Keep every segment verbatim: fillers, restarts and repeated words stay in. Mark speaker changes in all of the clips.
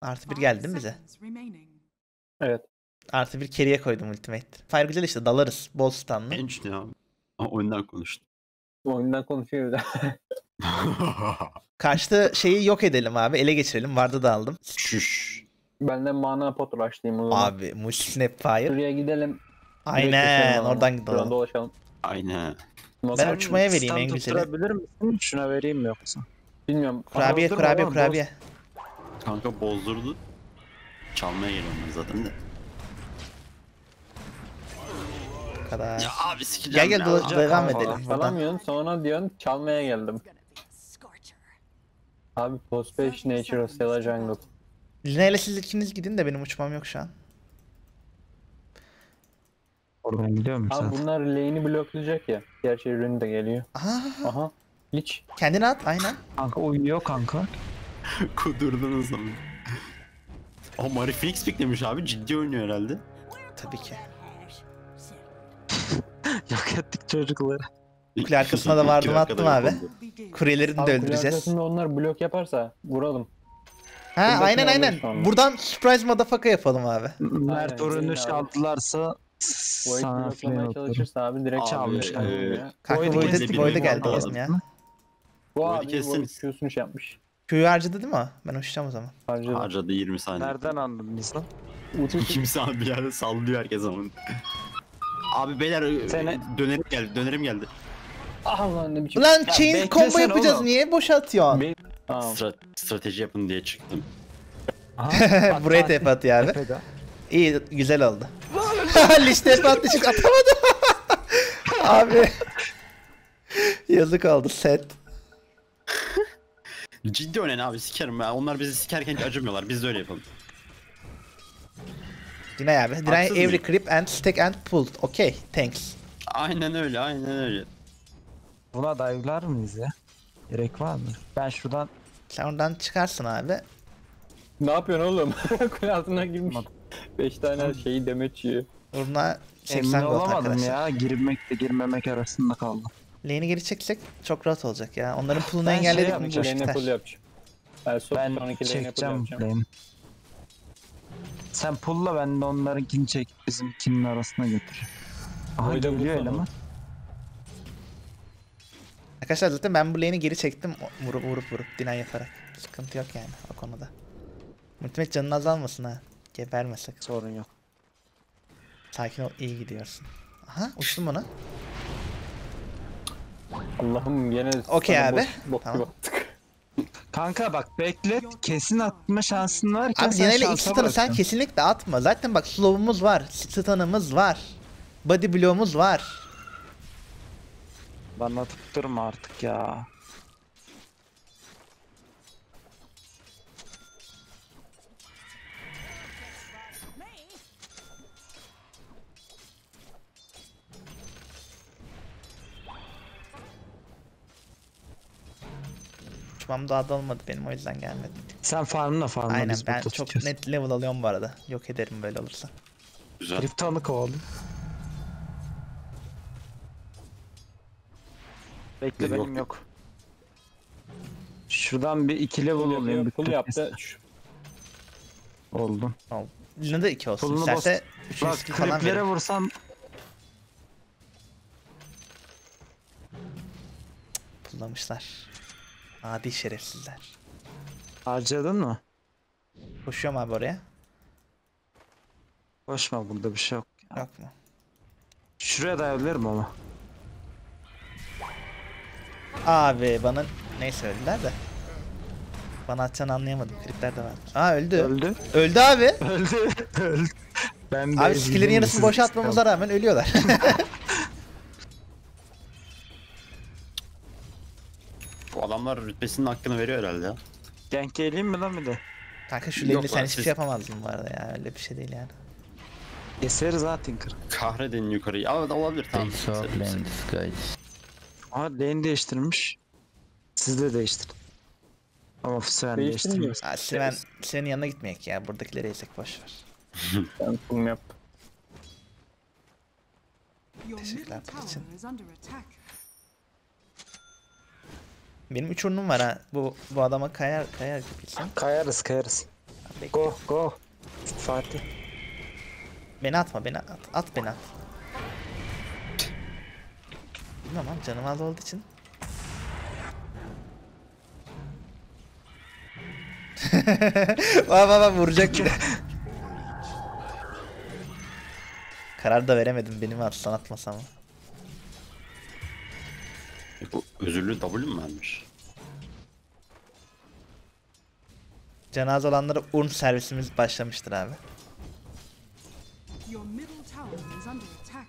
Speaker 1: Artı bir geldi değil mi bize?
Speaker 2: Evet.
Speaker 1: Artı bir carry'e koydum ultimate. Fire güzel işte, dalarız. Bol stunlı.
Speaker 3: Genç ne abi? Aa, oyundan konuştum.
Speaker 2: Oyundan konuşuyor bir de.
Speaker 1: Karşıda şeyi yok edelim abi. Ele geçirelim. Vardı da aldım.
Speaker 3: Şuş.
Speaker 2: Benden mana pot rushlayayım o zaman.
Speaker 1: Abi multi snapfire.
Speaker 2: Şuraya gidelim.
Speaker 1: Aynen, oradan
Speaker 2: Şuradan
Speaker 1: gidelim.
Speaker 2: dolaşalım.
Speaker 3: Aynen.
Speaker 1: Ben uçmaya vereyim en
Speaker 4: Stand
Speaker 1: güzeli.
Speaker 4: tutturabilir misin? Şuna vereyim mi yoksa?
Speaker 2: Bilmiyorum.
Speaker 1: Kurabiye,
Speaker 4: Bozdurma
Speaker 1: kurabiye,
Speaker 4: oğlum,
Speaker 1: kurabiye.
Speaker 3: Kanka bozdurdu. Çalmaya geliyorlar zaten de.
Speaker 1: Bu kadar.
Speaker 3: Ya abi sikeceğim
Speaker 1: Gel gel
Speaker 3: ya.
Speaker 1: dola- devam
Speaker 4: kanka.
Speaker 1: edelim buradan.
Speaker 2: Salamıyorsun sonra diyorsun çalmaya geldim. Abi Postpage Nature Stella Jungle.
Speaker 1: Lina ile siz ikiniz gidin de benim uçmam yok şu an.
Speaker 4: Oradan gidiyor musun
Speaker 2: Abi
Speaker 4: zaten?
Speaker 2: bunlar lane'i bloklayacak ya. Gerçi ürün de geliyor.
Speaker 1: Aha,
Speaker 2: Aha. Lich.
Speaker 1: kendini at aynen.
Speaker 4: Kanka uyuyor kanka.
Speaker 3: Kudurdunuz ama. O Mari Felix beklemiş abi. Ciddi oynuyor herhalde.
Speaker 1: Tabii ki.
Speaker 4: Yok ettik çocukları.
Speaker 1: Kule arkasına da vardım,
Speaker 3: İki dakikada
Speaker 1: attım
Speaker 3: yok
Speaker 1: abi.
Speaker 3: oldu.
Speaker 1: Kuryeleri de
Speaker 2: Abi kule
Speaker 1: öldüreceğiz.
Speaker 2: arkasında onlar blok yaparsa vuralım.
Speaker 1: Ha
Speaker 2: Buradakini
Speaker 1: aynen aynen.
Speaker 2: alıyoruz sonra.
Speaker 1: Buradan surprise motherfucker yapalım abi.
Speaker 4: Mert
Speaker 2: Aynen,
Speaker 4: ürünü
Speaker 2: abi.
Speaker 4: çaldılarsa
Speaker 2: Void
Speaker 4: sana
Speaker 2: bloklamaya
Speaker 4: flame atarım.
Speaker 2: çalışırsa abi direkt
Speaker 3: Abi,
Speaker 2: çalmış.
Speaker 3: e,
Speaker 2: kanka ya.
Speaker 1: Kanka
Speaker 4: Void'i
Speaker 1: Void'e
Speaker 4: kestik,
Speaker 1: Void'e
Speaker 3: Void'i
Speaker 1: geldi
Speaker 3: kestik.
Speaker 1: oğlum ya.
Speaker 2: Bu
Speaker 3: Void'i
Speaker 2: abi Void
Speaker 3: kestiniz.
Speaker 2: Q'sunu şey yapmış.
Speaker 1: Q'yu harcadı değil mi o? Ben uçacağım o zaman.
Speaker 2: Harcadı.
Speaker 3: Harcadı yirmi saniye.
Speaker 4: Nereden anladınız lan?
Speaker 2: Uçuş.
Speaker 3: Kimse abi bir yerde sallıyor herkes ama. Abi beyler
Speaker 4: Seni-
Speaker 3: dönerim geldi, dönerim geldi.
Speaker 2: Ah lan ne biçim.
Speaker 1: Ulan chain
Speaker 4: beklesene
Speaker 1: combo yapacağız,
Speaker 4: oğlum.
Speaker 1: niye boş atıyorsun?
Speaker 2: Be- Tamam.
Speaker 3: Stra- strateji yapın diye çıktım.
Speaker 1: Buraya tepe atıyor abi.
Speaker 4: Tepede.
Speaker 1: İyi, güzel oldu. Liste tepe attı çık atamadım. Abi. Yazık oldu set.
Speaker 3: Ciddi oynayın abi sikerim ya. Onlar bizi sikerken hiç acımıyorlar. Biz de öyle yapalım.
Speaker 1: Deny abi. Deny
Speaker 3: Haksız
Speaker 1: every
Speaker 3: mıyım?
Speaker 1: creep and stack and pull. Okay, thanks.
Speaker 3: Aynen öyle, aynen öyle.
Speaker 4: Buna dive'lar mıyız ya? Gerek var mı? Ben şuradan
Speaker 1: Sen oradan çıkarsın abi.
Speaker 2: Ne yapıyorsun oğlum? Kule altına girmiş. beş tane şeyi demeç yiyor.
Speaker 1: Uğruna
Speaker 4: emin
Speaker 1: seksen gold
Speaker 4: olamadım
Speaker 1: arkadaşlar.
Speaker 4: ya. Girmekle girmemek arasında kaldım.
Speaker 1: Lane'i geri çeksek çok rahat olacak ya. Onların pull'unu
Speaker 4: Ben şey
Speaker 1: engelledik mi
Speaker 4: yapacağım,
Speaker 1: boş
Speaker 2: Lane
Speaker 1: biter.
Speaker 2: pull yapacağım. Ben, son,
Speaker 4: Ben
Speaker 2: sonraki lane pull
Speaker 4: çekeceğim
Speaker 2: yapacağım.
Speaker 4: lane. Sen pulla, ben de onlarınkini çekip bizimkinin arasına götüreceğim. Aha
Speaker 2: Void'e
Speaker 4: geliyor
Speaker 2: vursana.
Speaker 4: eleman.
Speaker 1: Arkadaşlar zaten ben bu lane'i geri çektim vurup vurup vurup deny yaparak. Sıkıntı yok yani o konuda. Ultimate canın azalmasın ha. Gebermesek.
Speaker 4: Sorun yok.
Speaker 1: Sakin ol, iyi gidiyorsun. Aha uçtum ona.
Speaker 2: Allah'ım gene
Speaker 1: Okey
Speaker 2: sana
Speaker 1: abi.
Speaker 2: boş- bok
Speaker 1: Tamam.
Speaker 2: gibi attık.
Speaker 4: Kanka bak beklet, kesin atma şansın varken
Speaker 1: Abi
Speaker 4: sen
Speaker 1: Deny ile
Speaker 4: şansa
Speaker 1: iki stun'ı sen
Speaker 4: bırakıyorsun.
Speaker 1: kesinlikle atma. Zaten bak slow'umuz var. Stun'ımız var. Body blow'umuz var.
Speaker 4: Bana atıp durma artık ya.
Speaker 1: Uçmam daha da olmadı benim, o yüzden gelmedi.
Speaker 4: Sen farmla farmla
Speaker 1: Aynen
Speaker 4: biz
Speaker 1: ben
Speaker 4: burada
Speaker 1: çok
Speaker 4: tutuyoruz.
Speaker 1: net level alıyorum bu arada. Yok ederim böyle olursa.
Speaker 3: Güzel.
Speaker 4: Kripton'u kovalım. Bekle
Speaker 3: Yok.
Speaker 4: benim yok. Şuradan bir iki level
Speaker 2: Pull
Speaker 4: olayım.
Speaker 2: yapıyor,
Speaker 4: bir
Speaker 2: pull
Speaker 4: tık
Speaker 2: yaptı.
Speaker 4: mesela.
Speaker 2: Şu-
Speaker 4: Oldum.
Speaker 1: Lina da iki olsun.
Speaker 4: Pull'unu
Speaker 1: İsterse üçüncü
Speaker 4: Bak
Speaker 1: skill falan
Speaker 4: kriplere
Speaker 1: verin.
Speaker 4: vursam
Speaker 1: Pullamışlar. Adi şerefsizler.
Speaker 4: harcadın mı?
Speaker 1: Koşuyorum abi oraya.
Speaker 4: Koşma, burada bir şey yok. Ya.
Speaker 1: Yok mu?
Speaker 4: Şuraya dayabilirim ama.
Speaker 1: Abi bana ne söylediler de. Bana atacağını anlayamadım. Kripler de var. Aa öldü.
Speaker 4: Öldü.
Speaker 1: Öldü abi.
Speaker 4: Öldü. Öldü. Ben de
Speaker 1: Abi skill'lerin
Speaker 4: ezildim,
Speaker 1: yarısını
Speaker 4: siz
Speaker 1: boşa atmamıza rağmen ölüyorlar.
Speaker 3: Bu adamlar rütbesinin hakkını veriyor herhalde ya.
Speaker 4: Gank geleyim mi lan bir de?
Speaker 1: Kanka şu
Speaker 3: Yok
Speaker 1: lane'i sen
Speaker 3: lan,
Speaker 1: hiçbir
Speaker 3: siz-
Speaker 1: şey yapamazdın bu arada ya. Öyle bir şey değil yani.
Speaker 4: Keseriz ha Tinker.
Speaker 3: Kahredin yukarıyı. Ama olabilir tamam.
Speaker 5: They saw
Speaker 3: Severim, severim.
Speaker 5: land, guys.
Speaker 4: Aha lane değiştirmiş. Siz de değiştirin. Ama Sven
Speaker 2: Değiştirmiyor.
Speaker 4: değiştirmiş.
Speaker 1: Aa, Sven, senin yanına gitmeyek ya. Buradakileri ezek boşver.
Speaker 2: Ben pull yap.
Speaker 1: Teşekkürler bunun için. Benim üç urnum var ha. Bu bu adama kayar kayar bilsem.
Speaker 4: Kayarız kayarız.
Speaker 1: Bekle.
Speaker 4: Go go. Fatih.
Speaker 1: Beni atma, beni at. At beni at. Bilmem abi, canım az olduğu için. Bak bak bak, vuracak bir de. Karar da veremedim, benim atsan atmasam.
Speaker 3: E, bu özürlü W mü vermiş?
Speaker 1: Canı az olanlara urn servisimiz başlamıştır abi.
Speaker 5: Your middle tower is under attack.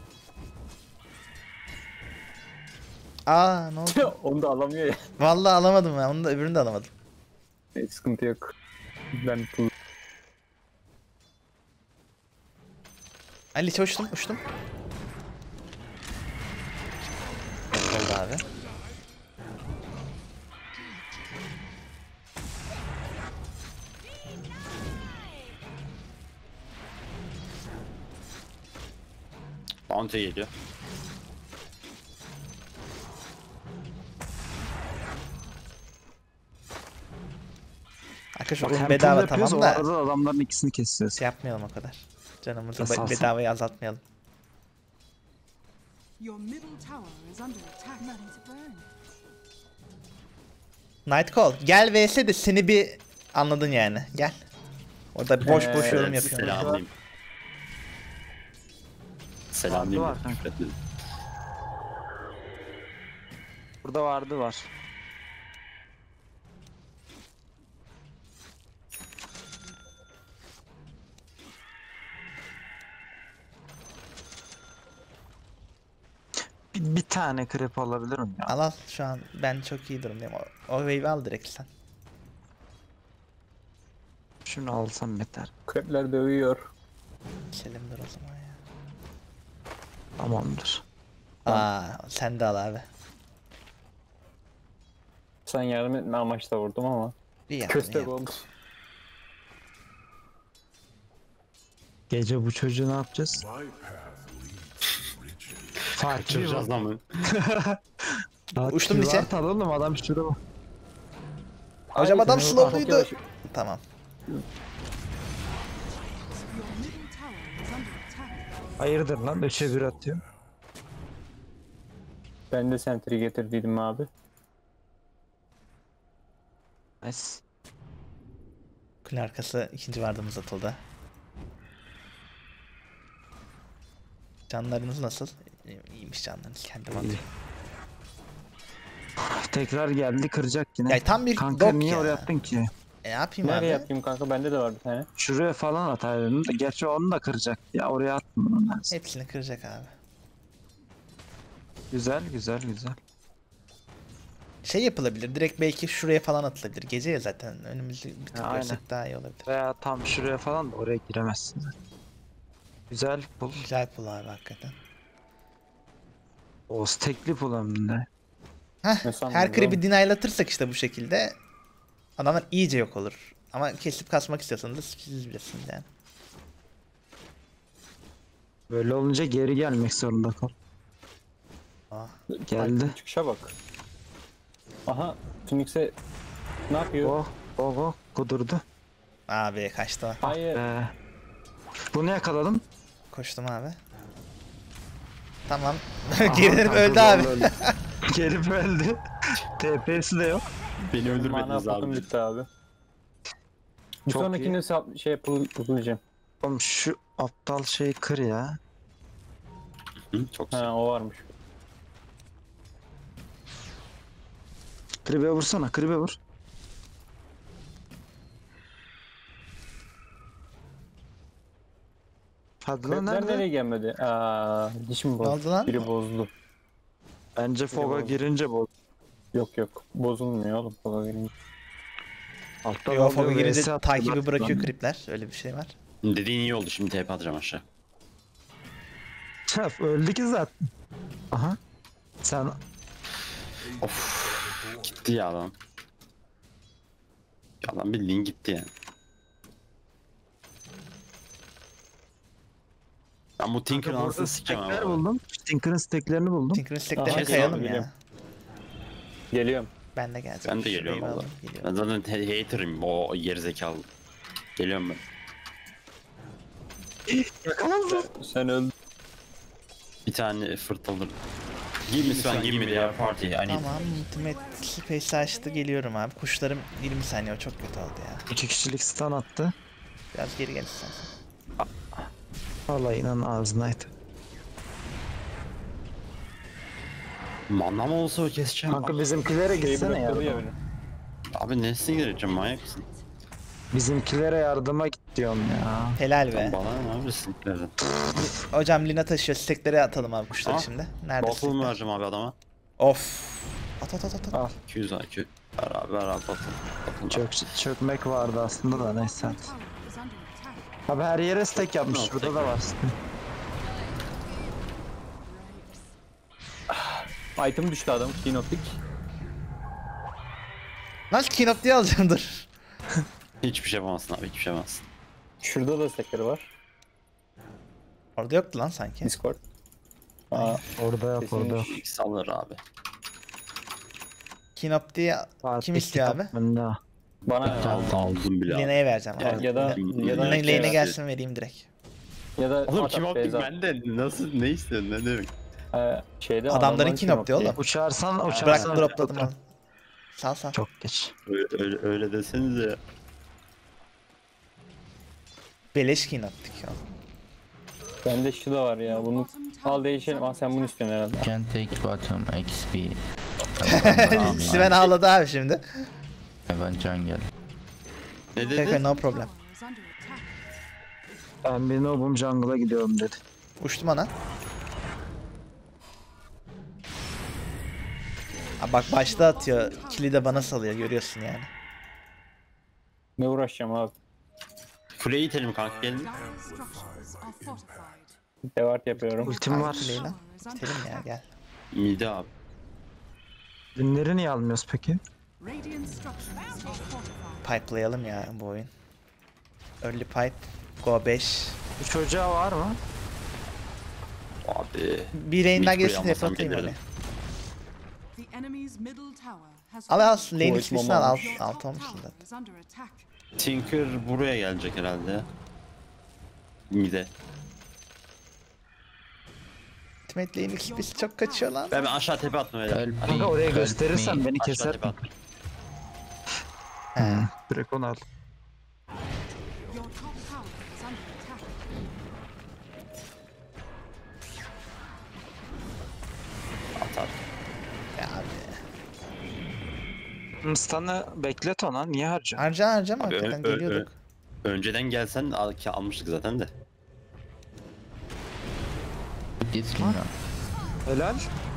Speaker 1: Aa ne oldu?
Speaker 2: Onu da alamıyor ya.
Speaker 1: Vallahi alamadım ya, onu da öbürünü de alamadım.
Speaker 2: E, sıkıntı yok. Ben pull.
Speaker 1: Ali uçtum uçtum. Oldu abi.
Speaker 3: Bounty geliyor.
Speaker 1: Arkadaşlar
Speaker 4: Bak
Speaker 1: urn
Speaker 4: hem
Speaker 1: bedava
Speaker 4: pull yapıyoruz,
Speaker 1: tamam
Speaker 4: o
Speaker 1: da
Speaker 4: arada adamların ikisini kesiyoruz.
Speaker 1: şey yapmayalım o kadar. Canımızı
Speaker 4: Nasıl
Speaker 1: be-
Speaker 4: alsam?
Speaker 1: bedavayı azaltmayalım.
Speaker 5: Your middle tower is under attack. Ready to burn.
Speaker 1: Nightcall gel V S de seni bir anladın yani. Gel. Orada boş boş
Speaker 2: Ee,
Speaker 1: yorum
Speaker 3: Evet,
Speaker 1: yapıyorum.
Speaker 3: Selamlayayım. Selamlayayım.
Speaker 4: Vardı var
Speaker 3: küfür etmedim.
Speaker 4: Burada vardı var. Bir, bir tane krep alabilirim ya.
Speaker 1: Al al, şu an ben çok iyi durumdayım. O, o wave'i al direkt sen.
Speaker 4: Şunu alsam yeter.
Speaker 2: Krepler dövüyor.
Speaker 1: Selimdir o zaman ya.
Speaker 4: Tamamdır.
Speaker 1: Aa sen de al abi.
Speaker 2: Sen yardım etme amaçla vurdum ama.
Speaker 1: Bir yaptın, iyi
Speaker 2: Köstek
Speaker 1: yaptın.
Speaker 2: oldu.
Speaker 4: Gece bu çocuğu ne yapacağız? Fatih
Speaker 3: Kaçıracağız lan mı?
Speaker 1: Uçtum bir şey.
Speaker 4: Al oğlum, adam şurada bak.
Speaker 1: Hocam adam
Speaker 2: Çok
Speaker 1: slowluydu.
Speaker 2: yavaş.
Speaker 1: Tamam.
Speaker 5: Your middle tower is under attack.
Speaker 4: Hayırdır lan, üçe bir atıyor.
Speaker 2: Ben de sentry getirdiydim abi.
Speaker 4: Nice.
Speaker 1: Kule arkası ikinci vardığımız atıldı. Canlarınız nasıl? İyiymiş canlarınız, kendim alayım.
Speaker 4: Tekrar geldi, kıracak yine.
Speaker 1: Ya tam bir
Speaker 4: Kanka
Speaker 1: dok
Speaker 4: niye
Speaker 1: ya.
Speaker 4: oraya attın ki?
Speaker 1: E, ne yapayım abi?
Speaker 2: Nereye yapayım kanka? Bende de var bir tane.
Speaker 4: Şuraya falan ataydın da, gerçi onu da kıracak. Ya oraya atma onu lazım.
Speaker 1: Hepsini kıracak abi.
Speaker 4: Güzel güzel güzel.
Speaker 1: Şey yapılabilir, direkt belki şuraya falan atılabilir. Gece ya zaten, önümüzü bir tık
Speaker 4: Ha, aynen.
Speaker 1: görsek daha iyi olabilir.
Speaker 4: Veya tam şuraya falan da, oraya giremezsin zaten. Güzel pull.
Speaker 1: Güzel pull abi hakikaten.
Speaker 4: O stekli pull hem de.
Speaker 1: Heh,
Speaker 2: Ne sandın
Speaker 1: her
Speaker 2: lan?
Speaker 1: creep'i deny'latırsak işte bu şekilde adamlar iyice yok olur. Ama kesip kasmak istiyorsanız da siz bilirsiniz yani.
Speaker 4: Böyle olunca geri gelmek zorunda kal.
Speaker 1: Aa,
Speaker 4: Geldi.
Speaker 2: Çıkışa bak. Aha. Phoenix'e ne yapıyor?
Speaker 4: Oh oh oh kudurdu.
Speaker 1: abi kaçtı o.
Speaker 2: Hayır.
Speaker 4: Ee, bunu yakaladım.
Speaker 1: Koştum abi. Tamam.
Speaker 4: Aha,
Speaker 1: Geri dönüp
Speaker 4: kanka
Speaker 1: öldü
Speaker 4: zorla
Speaker 1: abi.
Speaker 4: öldü. Gelip öldü. T P'si de yok.
Speaker 3: Beni
Speaker 2: Mana
Speaker 3: öldürmediniz
Speaker 2: potum
Speaker 3: abi.
Speaker 2: bitti abi. Bir
Speaker 4: Çok
Speaker 2: sonrakini sap- şey pull- pullayacağım.
Speaker 4: Oğlum şu aptal şeyi kır ya.
Speaker 3: Hı, çok güzel.
Speaker 2: Ha o varmış.
Speaker 4: Kribe vursana, kribe vur. Hadi lan,
Speaker 2: Krepler
Speaker 4: nerede?
Speaker 2: nereye gelmedi? Aa, dişim bozdu.
Speaker 1: oldu lan?
Speaker 2: Biri bozdu.
Speaker 4: Bence Fog'a
Speaker 2: oldu.
Speaker 4: girince bu.
Speaker 2: Yok yok. Bozulmuyor oğlum. Baba gelin.
Speaker 4: Altta
Speaker 1: Yo,
Speaker 4: dalga
Speaker 1: Fog'a girince
Speaker 4: V S attılar
Speaker 1: takibi bırakıyor
Speaker 4: falan.
Speaker 1: creep'ler. Öyle bir şey var.
Speaker 3: Dediğin iyi oldu, şimdi T P atacağım aşağı.
Speaker 4: Şef öldü ki zaten. Aha. Sen
Speaker 3: Of. Gitti ya adam. Ya adam bildiğin gitti yani. Ben bu Tinker'ın
Speaker 4: burada
Speaker 3: anasını sikeceğim
Speaker 4: stekler
Speaker 3: ama.
Speaker 4: buldum. Tinker'ın steklerini buldum.
Speaker 1: Tinker'ın steklerine
Speaker 2: Aha,
Speaker 1: kayalım
Speaker 2: geliyorum,
Speaker 1: ya.
Speaker 2: Geliyorum.
Speaker 1: Ben de geleceğim.
Speaker 3: Ben de
Speaker 1: Şu
Speaker 3: geliyorum
Speaker 1: wave'i
Speaker 3: valla.
Speaker 1: alalım, geliyorum.
Speaker 3: Ben zaten he- hater'ım o gerizekalı. Geliyorum ben.
Speaker 4: Yakalandı.
Speaker 2: Sen öldün.
Speaker 3: Bir tane fırtılır. Give me Sven, give me their party. I need.
Speaker 1: Tamam, ultimate space açtı, geliyorum abi. Kuşlarım yirmi saniye, o çok kötü oldu ya.
Speaker 4: İki kişilik stun attı.
Speaker 1: Biraz geri gel istersen.
Speaker 4: Vallahi inan ağzındaydı.
Speaker 3: Manam olsa o keseceğim.
Speaker 4: Kanka bizimkilere
Speaker 2: Şey
Speaker 4: gitsene ya.
Speaker 2: blokladı ya beni.
Speaker 3: Abi nesine gireceğim, manyak mısın?
Speaker 4: Bizimkilere yardıma git diyorum ya.
Speaker 1: Helal be.
Speaker 3: Bana ne abi sizinkilerden?
Speaker 1: Hocam Lina taşıyor, steklere atalım abi kuşları
Speaker 3: Aa,
Speaker 1: şimdi. Nerede
Speaker 3: Bottle mu
Speaker 1: stekler?
Speaker 3: vereceğim abi adama?
Speaker 1: Of. At at at at.
Speaker 4: Al.
Speaker 3: iki yüz I Q. Ver abi, ver abi bottle. Bottle.
Speaker 4: Çök, çökmek vardı aslında da neyse.
Speaker 5: Tower is under attack.
Speaker 4: Abi her yere stack yapmış.
Speaker 3: Yok,
Speaker 4: Şurada
Speaker 3: stack
Speaker 4: da var.
Speaker 2: Item düştü adam. Kinoptik.
Speaker 1: Nasıl kinop diye alacağım, dur.
Speaker 3: Hiçbir şey yapamazsın abi, hiçbir şey yapamazsın.
Speaker 2: Şurada da stekleri var.
Speaker 1: Orada yoktu lan sanki.
Speaker 2: Discord. Aa,
Speaker 4: Orada yok
Speaker 2: Kesin
Speaker 4: orada yok.
Speaker 3: İlk sallar abi.
Speaker 1: Kinop diye
Speaker 4: Fatih
Speaker 1: kim istiyor abi?
Speaker 4: kitaplarında.
Speaker 2: bana
Speaker 3: Aldım, aldım bile abi.
Speaker 1: Lina'ya vereceğim
Speaker 2: ya,
Speaker 1: abi.
Speaker 2: ya da ya da
Speaker 1: Lina-
Speaker 3: şey
Speaker 1: Lane'e
Speaker 3: var.
Speaker 1: gelsin, vereyim direkt.
Speaker 2: ya da
Speaker 3: Oğlum
Speaker 2: at
Speaker 3: kim
Speaker 2: at
Speaker 3: optik
Speaker 2: Beyza.
Speaker 3: bende, nasıl, ne istiyorsun, ne demek?
Speaker 2: Ee, şeyde
Speaker 1: Adamların kinopti oğlum.
Speaker 4: Uçarsan uçarsan.
Speaker 1: Bırak, dropladım onu. Sal sal.
Speaker 4: Çok geç.
Speaker 3: Öyle, öyle, öyle desenize ya.
Speaker 1: Beleş kinoptik ya.
Speaker 2: Bende şu da var ya. Bunu al değişelim. Aa, sen bunu istiyorsun herhalde.
Speaker 6: Can take bottom X P.
Speaker 1: Sven ağladı abi şimdi.
Speaker 6: Evan jungle.
Speaker 3: Ne
Speaker 1: Okay,
Speaker 3: dedi?
Speaker 1: no problem.
Speaker 5: Tower is under attack.
Speaker 4: Ben bir nobum jungle'a gidiyorum dedi.
Speaker 1: Uçtum ana. Ha bak, başta atıyor. Kili de bana salıyor, görüyorsun yani.
Speaker 2: Ne uğraşacağım abi.
Speaker 3: Kuleyi itelim kanka, gelin.
Speaker 5: Dire structures are fortified.
Speaker 2: Devart yapıyorum.
Speaker 4: Ultim var.
Speaker 1: Leyla.
Speaker 5: Tower is under
Speaker 1: Selim ya, gel.
Speaker 3: Mide abi.
Speaker 4: Ürünleri niye almıyoruz peki?
Speaker 5: Radiant structures are fortified.
Speaker 1: Pipe'layalım ya bu oyun. Early pipe. Go beş.
Speaker 4: Bu çocuğa var mı?
Speaker 3: Abi.
Speaker 1: Bir lane'den
Speaker 3: Mid
Speaker 1: gelsin,
Speaker 3: kuleyi
Speaker 1: hep
Speaker 3: almasam
Speaker 1: atayım
Speaker 3: gelirdim.
Speaker 1: öyle.
Speaker 5: The enemy's middle tower has
Speaker 1: Al al,
Speaker 5: fallen.
Speaker 1: lane
Speaker 2: Bu
Speaker 1: ismisini al, alt,
Speaker 2: olmamış.
Speaker 5: Your
Speaker 1: alt
Speaker 5: top
Speaker 1: olmuşsun
Speaker 5: tower
Speaker 1: zaten.
Speaker 5: is under attack.
Speaker 3: Tinker buraya gelecek herhalde. Mide.
Speaker 1: Ultimate lane ismisi çok kaçıyor lan.
Speaker 3: Ben, ben aşağı tepe attım öyle.
Speaker 6: Help me.
Speaker 4: Kanka oraya
Speaker 6: help
Speaker 4: gösterirsen
Speaker 6: me.
Speaker 4: beni
Speaker 3: Aşağı
Speaker 4: keser.
Speaker 3: tepe attım.
Speaker 1: He.
Speaker 4: Direkt onu al.
Speaker 5: Your top tower is under attack.
Speaker 3: Atar.
Speaker 1: Ya abi.
Speaker 4: Stun'ı beklet ona. Niye harcıyorsun?
Speaker 1: Harca harcama,
Speaker 3: Abi,
Speaker 1: hakikaten
Speaker 3: ö- ö-
Speaker 1: geliyorduk.
Speaker 3: Önceden gelsen al, ki almıştık zaten de.
Speaker 6: Git Lina.
Speaker 4: Helal.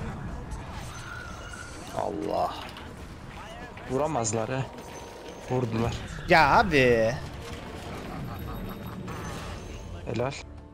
Speaker 3: Allah.
Speaker 4: Vuramazlar he. Vurdular.
Speaker 1: Ya abi.
Speaker 4: Helal.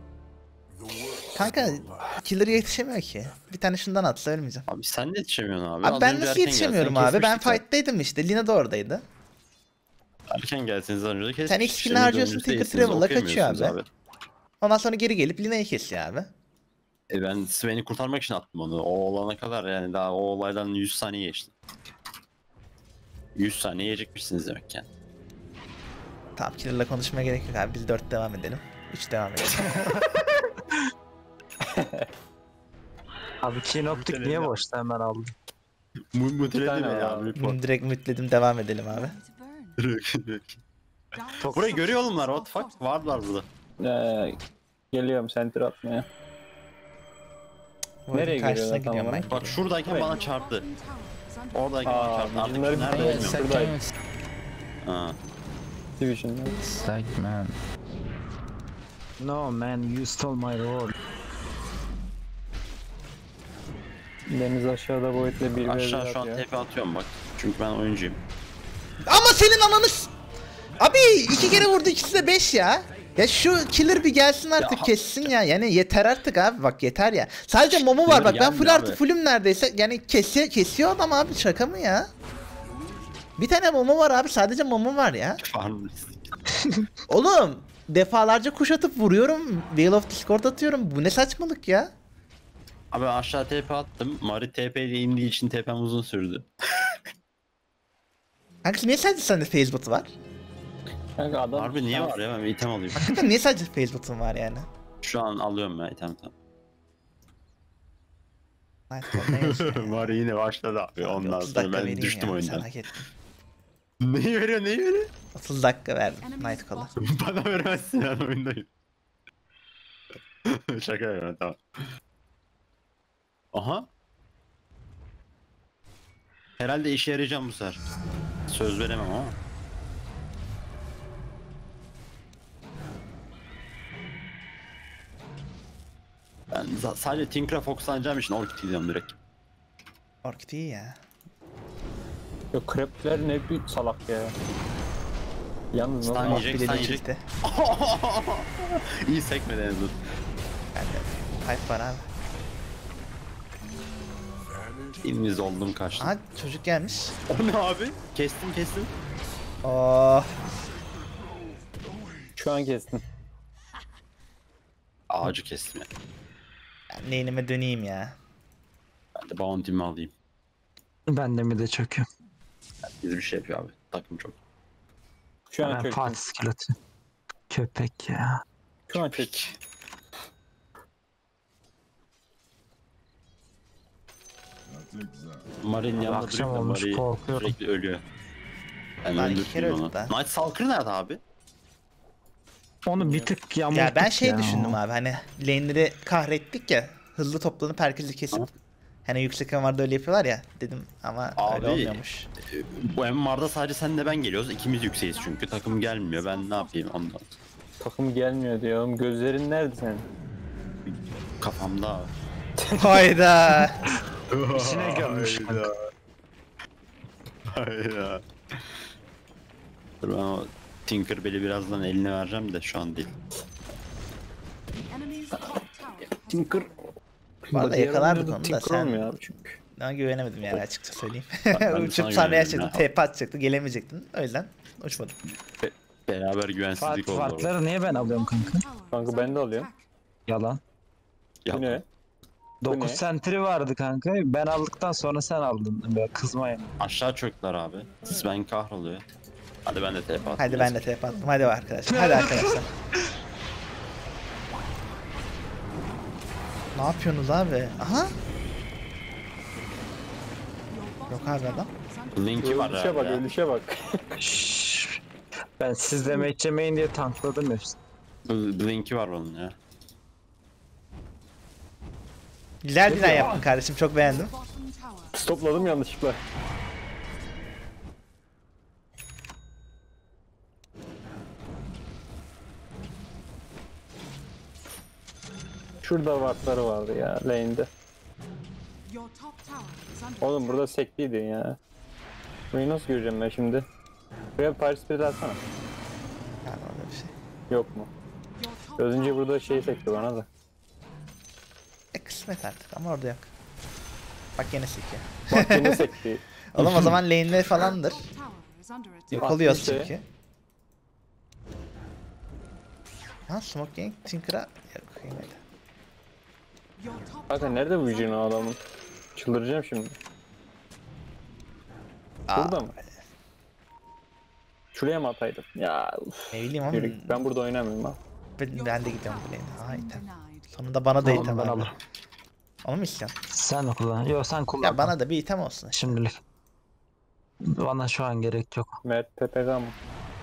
Speaker 1: Kanka killer yetişemiyor ki. Bir tane şundan atsa ölmeyeceğim.
Speaker 3: Abi sen de yetişemiyorsun abi.
Speaker 1: Abi
Speaker 3: Az
Speaker 1: ben
Speaker 3: önce
Speaker 1: nasıl
Speaker 3: erken
Speaker 1: yetişemiyorum
Speaker 3: gelsen
Speaker 1: abi? Ben
Speaker 3: kesmiştik
Speaker 1: fight'taydım işte. Lina da oradaydı.
Speaker 3: zaten. Erken gelseniz az önce kesmiştik.
Speaker 1: Sen X skin'i
Speaker 3: Şimdi
Speaker 1: harcıyorsun,
Speaker 3: dönüşte
Speaker 1: Tinker
Speaker 3: iyisiniz,
Speaker 1: Travel'la kaçıyor
Speaker 3: okuyamıyorsunuz
Speaker 1: abi. Ondan sonra geri gelip Lina'yı kesiyor abi.
Speaker 3: E ben Sven'i kurtarmak için attım onu. O olana kadar yani daha o olaydan yüz saniye geçti. yüz saniye yiyecekmişsiniz demek yani.
Speaker 1: Tamam, killer'la konuşmaya gerek yok abi. Biz dört devam edelim. üç devam edelim.
Speaker 4: Abi Kinoptik niye
Speaker 3: ya.
Speaker 4: boşta hemen aldım.
Speaker 3: Mu mutlu
Speaker 2: tane
Speaker 3: edin
Speaker 2: var
Speaker 3: ya
Speaker 2: abi.
Speaker 3: abi.
Speaker 1: Bunu direkt mütledim, devam edelim abi.
Speaker 5: Ready to burn. Dire
Speaker 3: Burayı görüyor oğlum var.
Speaker 5: structures
Speaker 3: What
Speaker 5: are
Speaker 3: the fuck? Varlar burada.
Speaker 2: Ee, geliyorum center atmaya.
Speaker 1: Bu oyunun
Speaker 2: Nereye
Speaker 1: karşısına
Speaker 2: geliyorlar tam
Speaker 1: gidiyorum ben.
Speaker 2: olarak?
Speaker 3: Bak şuradayken
Speaker 2: Evet.
Speaker 3: bana çarptı.
Speaker 5: Bottom tower is under
Speaker 3: Oradayken
Speaker 2: Aa,
Speaker 3: bana çarptı. Artık
Speaker 2: bunları
Speaker 3: nerede
Speaker 2: bilmiyorum.
Speaker 3: bilmiyorum.
Speaker 2: Şuradayım.
Speaker 3: Ha.
Speaker 2: Division'da.
Speaker 6: Psych man.
Speaker 4: No man, you stole my role.
Speaker 2: Deniz aşağıda boyutla bir
Speaker 3: Aşağı
Speaker 2: bir
Speaker 3: şu an
Speaker 2: atıyor.
Speaker 3: tepe atıyorum bak. Çünkü ben oyuncuyum.
Speaker 1: Ama senin ananız... Abi iki kere vurdu, ikisi de beş ya. Ya şu killer bir gelsin artık,
Speaker 3: Ya-
Speaker 1: kessin ya. Yani yeter artık abi, bak yeter ya. Sadece momu var bak, ben full
Speaker 3: gelmiyor
Speaker 1: artı
Speaker 3: abi.
Speaker 1: fullüm neredeyse. Yani kesiyor, kesiyor adam abi, şaka mı ya? Bir tane momu var abi, sadece momu var ya.
Speaker 3: Farm
Speaker 1: Oğlum defalarca kuş atıp vuruyorum. Veil of Discord atıyorum. Bu ne saçmalık ya?
Speaker 3: Abi aşağı T P attım. Mari T P ile indiği için T P'm uzun sürdü.
Speaker 1: Kanka niye sadece sende Facebook var?
Speaker 2: Kanka adam
Speaker 3: Harbi niye var ya, ben bir item alayım.
Speaker 1: Hakikaten niye sadece face button var yani?
Speaker 3: Şu an alıyorum ya item tamam.
Speaker 1: Nightfall ne yazıyor?
Speaker 3: Var yine başladı abi, ondan
Speaker 1: otuz
Speaker 3: sonra
Speaker 1: dakika
Speaker 3: ben
Speaker 1: vereyim
Speaker 3: düştüm
Speaker 1: ya,
Speaker 3: oyundan.
Speaker 1: Sen hak ettin.
Speaker 3: Neyi veriyor neyi veriyor?
Speaker 1: otuz dakika verdim
Speaker 5: Enemy's
Speaker 1: Nightfall'a.
Speaker 5: bottom
Speaker 3: Bana vermezsin yani, oyundayım. Şaka yapıyorum tamam. Aha. Herhalde işe yarayacağım bu sefer. Söz veremem ama. Ben za- sadece Tinker'a fokuslanacağım için Orchid gidiyorum direkt.
Speaker 1: Orchid iyi ya.
Speaker 2: Yok, krepler ne büyük salak ya. Yalnız
Speaker 3: Stun
Speaker 2: nasıl
Speaker 3: yiyecek,
Speaker 1: Bir
Speaker 3: stun
Speaker 1: de
Speaker 3: yiyecek.
Speaker 1: çifte.
Speaker 3: İyi sekmedi en azından.
Speaker 1: Ben de. Hype var abi.
Speaker 3: İmiz oldum kaçtım.
Speaker 1: Aha çocuk gelmiş.
Speaker 3: O ne abi? Kestim kestim.
Speaker 1: Oh.
Speaker 2: şu an kestim.
Speaker 3: Ağacı kestim ya.
Speaker 1: Ben lane'ime döneyim ya.
Speaker 3: Ben de bounty'mi alayım.
Speaker 4: Ben de mi de çöküyorum.
Speaker 3: Biz bir şey yapıyor abi. Takım çok.
Speaker 2: Şu an
Speaker 4: Ben
Speaker 2: çöktüm.
Speaker 4: Fatih Skeleton. Köpek ya.
Speaker 2: Şu an çöktüm.
Speaker 3: Mari'nin yanında
Speaker 4: Akşam
Speaker 3: duruyor da
Speaker 4: olmuş,
Speaker 3: Mari
Speaker 4: korkuyorum.
Speaker 3: sürekli ölüyor. Ben
Speaker 1: Lan iki kere
Speaker 3: öldürtmeyeyim
Speaker 1: öldük
Speaker 3: onu.
Speaker 1: daha.
Speaker 3: Night Stalker nerede abi?
Speaker 4: Onu bir tık yamulttuk
Speaker 1: Ya ben şey
Speaker 4: ya.
Speaker 1: düşündüm abi, hani lane'leri kahrettik ya, hızlı toplanıp herkesi kesip, hani yüksek vardı öyle yapıyorlar ya dedim ama
Speaker 3: Abi,
Speaker 1: öyle olmuyormuş.
Speaker 3: Bu M M R'da sadece senle ben geliyoruz. İkimiz yükseğiz çünkü. Takım gelmiyor. Ben ne yapayım ondan.
Speaker 2: Takım gelmiyor diyorum. Gözlerin nerede senin?
Speaker 3: Kafamda abi.
Speaker 1: Hayda.
Speaker 4: İçine gömmüş kanka.
Speaker 3: Hayda. Dur ben o Tinkerbell'i birazdan eline vereceğim de şu an değil.
Speaker 5: enemy's top tower has
Speaker 2: Tinker.
Speaker 1: Vallahi yakalardık onu da
Speaker 2: Tinker
Speaker 1: sen.
Speaker 2: olmuyor abi çünkü.
Speaker 1: Ben güvenemedim yani, açıkça söyleyeyim.
Speaker 3: ben de sana
Speaker 1: Uçup sahneye
Speaker 3: güvenemedim
Speaker 1: çıktın,
Speaker 3: ya.
Speaker 1: T P atacaktı, gelemeyecektin. O yüzden uçmadım.
Speaker 3: Beraber
Speaker 4: Fart,
Speaker 3: güvensizlik oldu orada.
Speaker 4: fartları niye ben alıyorum kanka?
Speaker 5: tower
Speaker 2: Kanka
Speaker 5: is
Speaker 2: ben de
Speaker 5: under
Speaker 2: alıyorum.
Speaker 5: attack.
Speaker 4: Yalan.
Speaker 3: Ya,
Speaker 2: Bu ne? Bu
Speaker 4: dokuz
Speaker 2: ne?
Speaker 4: sentri vardı kanka. Ben aldıktan sonra sen aldın. Böyle kızmayın.
Speaker 3: aşağı çöktüler abi. Siz ben kahroluyor. Hadi ben de T P attım.
Speaker 1: Hadi ben de T P attım. Hadi arkadaşlar. Hadi arkadaşlar. Ne yapıyorsunuz abi? Aha.
Speaker 5: Your
Speaker 1: Yok
Speaker 5: bottom
Speaker 1: abi adam.
Speaker 5: tower is under
Speaker 3: Linki var
Speaker 2: Ölüşe bak,
Speaker 3: abi ya.
Speaker 2: ölüşe bak.
Speaker 4: Şşş. Ben siz de match yemeyin diye tankladım hepsini.
Speaker 3: Linki var onun ya.
Speaker 1: Güzel dizayn yaptın kardeşim, çok beğendim.
Speaker 5: bottom tower.
Speaker 2: Stopladım yanlışlıkla. Şurada wartları vardı ya lane'de.
Speaker 5: Your top tower is under
Speaker 2: Oğlum burada sekliydin ya. Burayı nasıl göreceğim ben şimdi? Buraya Paris Spirit atsana.
Speaker 1: Yani orada bir şey.
Speaker 2: Yok mu?
Speaker 5: your top
Speaker 2: Az önce
Speaker 5: tower
Speaker 2: burada
Speaker 5: is
Speaker 2: şey
Speaker 5: under
Speaker 2: sekti bana da.
Speaker 1: E kısmet artık ama orada yok. Bak yine sekiyor.
Speaker 2: Bak beni sekti.
Speaker 1: Oğlum o zaman lane'leri falandır.
Speaker 5: top tower is under attack.
Speaker 1: Yok
Speaker 2: Attım
Speaker 1: oluyoruz
Speaker 2: işte.
Speaker 1: çünkü. Ha Smoke Gang Tinker'a yok yemedi.
Speaker 5: Your top
Speaker 2: Kanka
Speaker 5: tower
Speaker 2: nerede bu
Speaker 5: is
Speaker 2: gücün
Speaker 5: under
Speaker 2: o adamın? Çıldıracağım şimdi.
Speaker 1: Aa,
Speaker 2: Burada mı? Şuraya mı ataydım? Ya uf.
Speaker 1: ne bileyim ama
Speaker 2: Yürü git. Ben burada oynamıyorum ha.
Speaker 1: ben, ben de gidiyorum bu lane'e. Aha item.
Speaker 5: denied.
Speaker 1: Sonunda bana da
Speaker 4: Onu
Speaker 1: item
Speaker 4: ben
Speaker 1: abi.
Speaker 4: alırım.
Speaker 1: Onu mu istiyorsun?
Speaker 4: Sen de kullan. Yok sen kullan.
Speaker 1: Ya bana da bir item olsun. işte.
Speaker 4: Şimdilik. Bana şu an gerek yok.
Speaker 2: Mert P P K mı?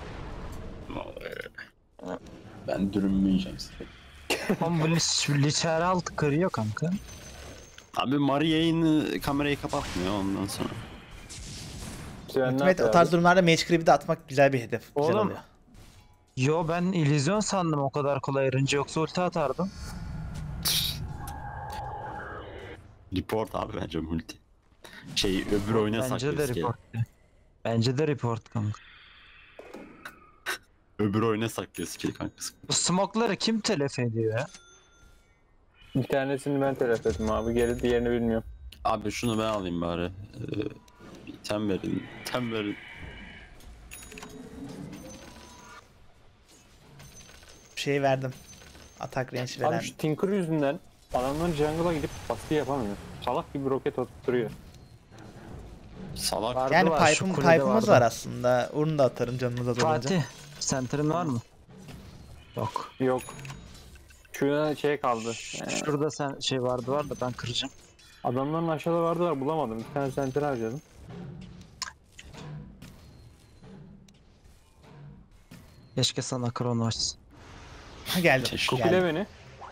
Speaker 3: Ben dürünmeyeceğim size.
Speaker 4: Ama bu liç, liçer altı kırıyor kanka.
Speaker 3: Abi Mari yayını kamerayı kapatmıyor ondan sonra.
Speaker 2: İşte ben ne
Speaker 1: Ultimate o
Speaker 2: yapıyorum?
Speaker 1: tarz durumlarda Mage Creep'i de atmak güzel bir hedef. Güzel
Speaker 4: Oğlum.
Speaker 1: oluyor.
Speaker 4: Yo ben illüzyon sandım o kadar kolay erince yoksa ulti atardım.
Speaker 3: Report abi bence multi. Şey öbür oyuna
Speaker 4: Bence de
Speaker 3: saklıyoruz ki.
Speaker 4: report. Bence de report kanka.
Speaker 3: Öbür oyuna saklıyoruz ki kankası.
Speaker 4: Bu smoke'ları kim telef ediyor ya?
Speaker 2: Bir tanesini ben telef ettim abi. Geri diğerini bilmiyorum.
Speaker 3: Abi şunu ben alayım bari. Ee, bir item verin. İtem verin.
Speaker 1: Şey verdim. Atak range veren.
Speaker 2: Abi şu Tinker yüzünden adamların jungle'a gidip baskı yapamıyor. Salak gibi roket atıp duruyor.
Speaker 3: Salak.
Speaker 4: Vardı
Speaker 1: Yani
Speaker 4: var, şu
Speaker 1: pipe'ım,
Speaker 4: kulede
Speaker 1: pipe'ımız
Speaker 4: vardı.
Speaker 1: var aslında. Urnu da atarım canımıza dolunca.
Speaker 4: Fatih Center'ın var mı? Yok.
Speaker 2: Yok. Şurada şey kaldı. Ee,
Speaker 4: Şurada sen şey vardı var da ben kıracağım.
Speaker 2: adamların aşağıda vardı var bulamadım. Bir tane center harcadım.
Speaker 4: Keşke sana Krono açsın.
Speaker 1: Ha geldim.
Speaker 3: Teşekkür
Speaker 2: Kukile
Speaker 1: geldim.
Speaker 2: beni.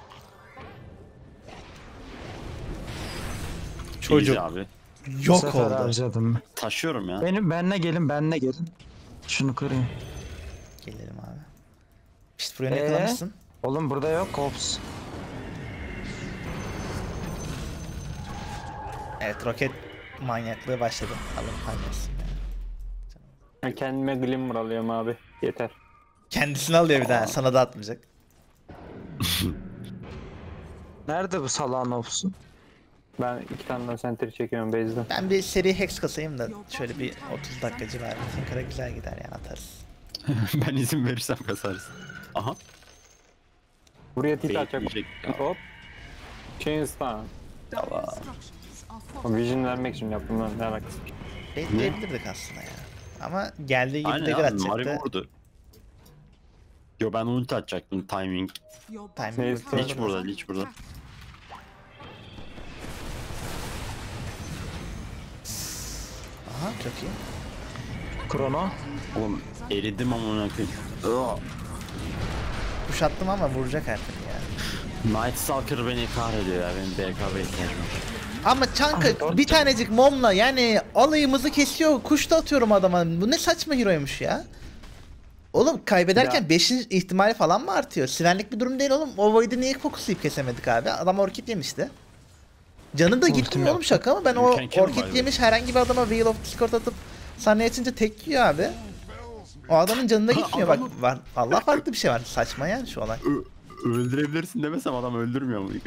Speaker 1: Çocuk
Speaker 3: İyice abi.
Speaker 4: Bu
Speaker 1: yok
Speaker 4: sefer
Speaker 1: oldu.
Speaker 4: harcadım.
Speaker 3: Taşıyorum ya.
Speaker 4: Benim benle gelin benle gelin. Şunu kırayım.
Speaker 1: Gelelim abi. İşte buraya ne
Speaker 4: Ee?
Speaker 1: yakalamışsın?
Speaker 4: Oğlum burada yok Ops.
Speaker 1: Evet, roket manyaklığı başladı. Alın paylaşsın ya.
Speaker 2: Ben kendime glimmer alıyorum abi. Yeter.
Speaker 1: Kendisini alıyor bir daha. Sana da atmayacak.
Speaker 4: Nerede bu salağın Ops'u?
Speaker 2: Ben iki tane daha center çekiyorum base'den.
Speaker 1: Ben bir seri hex kasayım da şöyle bir otuz dakika civarı. Tinker'a güzel gider yani atarız.
Speaker 3: Ben izin verirsem kasarız. Aha.
Speaker 2: Buraya tit atacak.
Speaker 3: Bekleyecek.
Speaker 2: Hop. Chain stun.
Speaker 3: Yala.
Speaker 5: Structures are
Speaker 2: Vision vermek için yaptım ben. Ne alakası var?
Speaker 1: Bekleyebilirdik aslında ya. Ama geldiği gibi
Speaker 3: Aynen
Speaker 1: dagger
Speaker 3: abi. Mari
Speaker 1: atacaktı.
Speaker 3: vurdu. Yo ben ulti atacaktım timing.
Speaker 5: your
Speaker 1: Timing
Speaker 2: Neyse,
Speaker 1: ulti
Speaker 3: Lich
Speaker 1: oldu.
Speaker 3: burada, Lich burada.
Speaker 1: Aha çok iyi.
Speaker 4: Krono.
Speaker 3: Oğlum eridim amına koyayım.
Speaker 1: Kuşattım ama vuracak artık ya.
Speaker 3: Night Stalker beni kahrediyor ya. Benim B K B ihtiyacım var.
Speaker 1: Ama Çanka bir tanecik momla yani alayımızı kesiyor. Kuş da atıyorum adama. Bu ne saçma heroymuş ya. Oğlum kaybederken beşinci ihtimali falan mı artıyor? Sirenlik bir durum değil oğlum. O Void'i niye fokuslayıp kesemedik abi? Adam orkid yemişti. Canı da gitmiyor oğlum, şaka mı? Ben o
Speaker 3: You can kill
Speaker 1: orkid
Speaker 3: my
Speaker 1: yemiş herhangi bir adama Wheel of Discord atıp sahneye açınca tek yiyor abi. O adamın canı da gitmiyor bak. Var. Allah farklı bir şey var. Saçma yani şu olay.
Speaker 3: Ö- öldürebilirsin demesem adam öldürmüyor mu?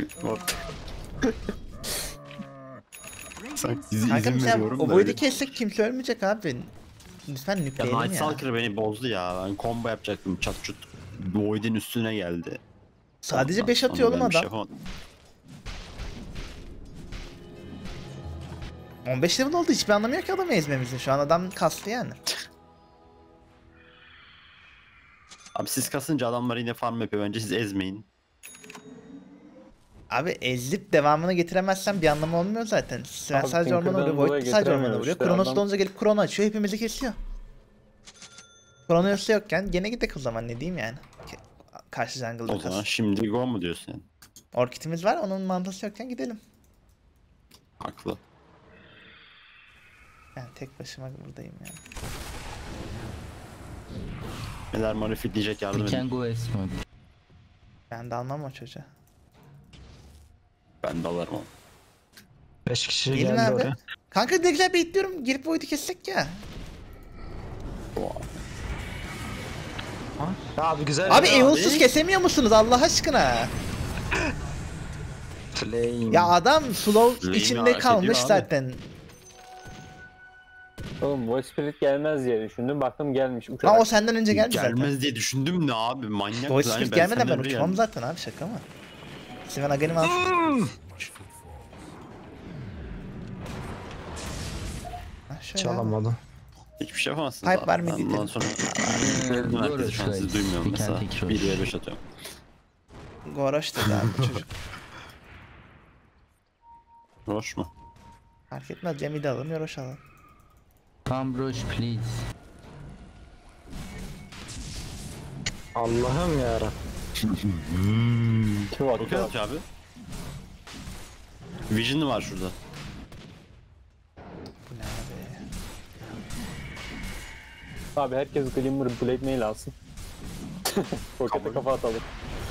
Speaker 3: Sanki sizi
Speaker 1: Kanka
Speaker 3: izin
Speaker 1: mesela
Speaker 3: veriyorum
Speaker 1: o
Speaker 3: da
Speaker 1: Void'i
Speaker 3: öyle.
Speaker 1: kessek kimse ölmeyecek abi. Lütfen
Speaker 3: Ya
Speaker 1: nükleyelim
Speaker 3: Night
Speaker 1: ya.
Speaker 3: Stalker beni bozdu ya. Ben combo yapacaktım çat çut. Void'in üstüne geldi.
Speaker 1: Sadece
Speaker 3: Ondan
Speaker 1: beş
Speaker 3: sonra
Speaker 1: atıyor oğlum
Speaker 3: ben bir şey
Speaker 1: adam.
Speaker 3: yapamadım.
Speaker 1: on beş level oldu, hiçbir anlamı yok ki adamı ezmemizin. Şu an adam kastı yani.
Speaker 3: Abi siz kasınca adamlar yine farm yapıyor. Bence siz ezmeyin.
Speaker 1: Abi ezip devamını getiremezsen bir anlamı olmuyor zaten. Sen
Speaker 2: Abi
Speaker 1: sadece ormana
Speaker 2: Tinker'dan
Speaker 1: vuruyor,
Speaker 2: dolayı
Speaker 1: Void sadece ormana
Speaker 2: getiremiyor
Speaker 1: vuruyor.
Speaker 2: işte
Speaker 1: Kronos
Speaker 2: adam.
Speaker 1: dolunca gelip Krono açıyor, hepimizi kesiyor. Kronos yokken gene gidek o zaman, ne diyeyim yani. Ke- Karşı jungle'da
Speaker 3: O zaman
Speaker 1: kas.
Speaker 3: şimdi go mu diyorsun yani?
Speaker 1: Orkidimiz var, onun mantası yokken gidelim.
Speaker 3: Haklı.
Speaker 1: Ben tek başıma buradayım yani.
Speaker 3: Neler Marifi diyecek yardım
Speaker 6: We can
Speaker 3: edin.
Speaker 6: go S mode.
Speaker 1: Ben de almam o çocuğa.
Speaker 3: Ben de alırım onu.
Speaker 4: beş kişi
Speaker 1: Gelin
Speaker 4: geldi
Speaker 1: abi.
Speaker 4: oraya.
Speaker 1: Kanka ne güzel bekliyorum, girip Void'i kessek ya.
Speaker 4: Ha? Abi güzel.
Speaker 1: Abi
Speaker 4: ya.
Speaker 1: Evil'sız kesemiyor musunuz Allah aşkına?
Speaker 4: Flame.
Speaker 1: Ya adam slow
Speaker 3: Flame'i
Speaker 1: içinde
Speaker 3: hareket
Speaker 1: kalmış
Speaker 3: ediyor abi.
Speaker 1: zaten.
Speaker 2: Oğlum Void Spirit gelmez diye düşündüm. Baktım gelmiş.
Speaker 1: Ama
Speaker 2: Uçarak.
Speaker 1: o senden önce geldi zaten.
Speaker 3: Gelmez diye düşündüm ne abi manyak.
Speaker 1: Voice
Speaker 3: Hani
Speaker 1: Spirit gelmeden ben
Speaker 3: senden önce
Speaker 1: uçmam
Speaker 3: geldim.
Speaker 1: zaten abi, şaka mı? Sven Aghanim al. Ha, şöyle abi.
Speaker 4: Çalamadım.
Speaker 3: Hiçbir şey yapamazsınız
Speaker 1: Pipe
Speaker 3: abi.
Speaker 1: var mı
Speaker 3: Ben
Speaker 1: dedim.
Speaker 3: Ondan sonra
Speaker 6: Uh,
Speaker 3: herkese
Speaker 6: Gorosh
Speaker 3: şu an sizi
Speaker 6: guys.
Speaker 3: duymuyorum
Speaker 6: We can
Speaker 3: mesela.
Speaker 6: take
Speaker 3: bir
Speaker 6: Rosh.
Speaker 3: ve beş atıyorum.
Speaker 1: Goroş dedi abi bu çocuk.
Speaker 3: Roş mu?
Speaker 1: Fark etmez ya, midi alalım ya Roş alalım.
Speaker 6: Come Rosh please.
Speaker 4: Allah'ım yarabbim.
Speaker 2: Kim var?
Speaker 3: Roket atıyor abi. Vision'ı var şurada.
Speaker 1: Bu ne abi?
Speaker 2: Abi herkes Glimmer Blade Mail alsın. Rokete kafa atalım.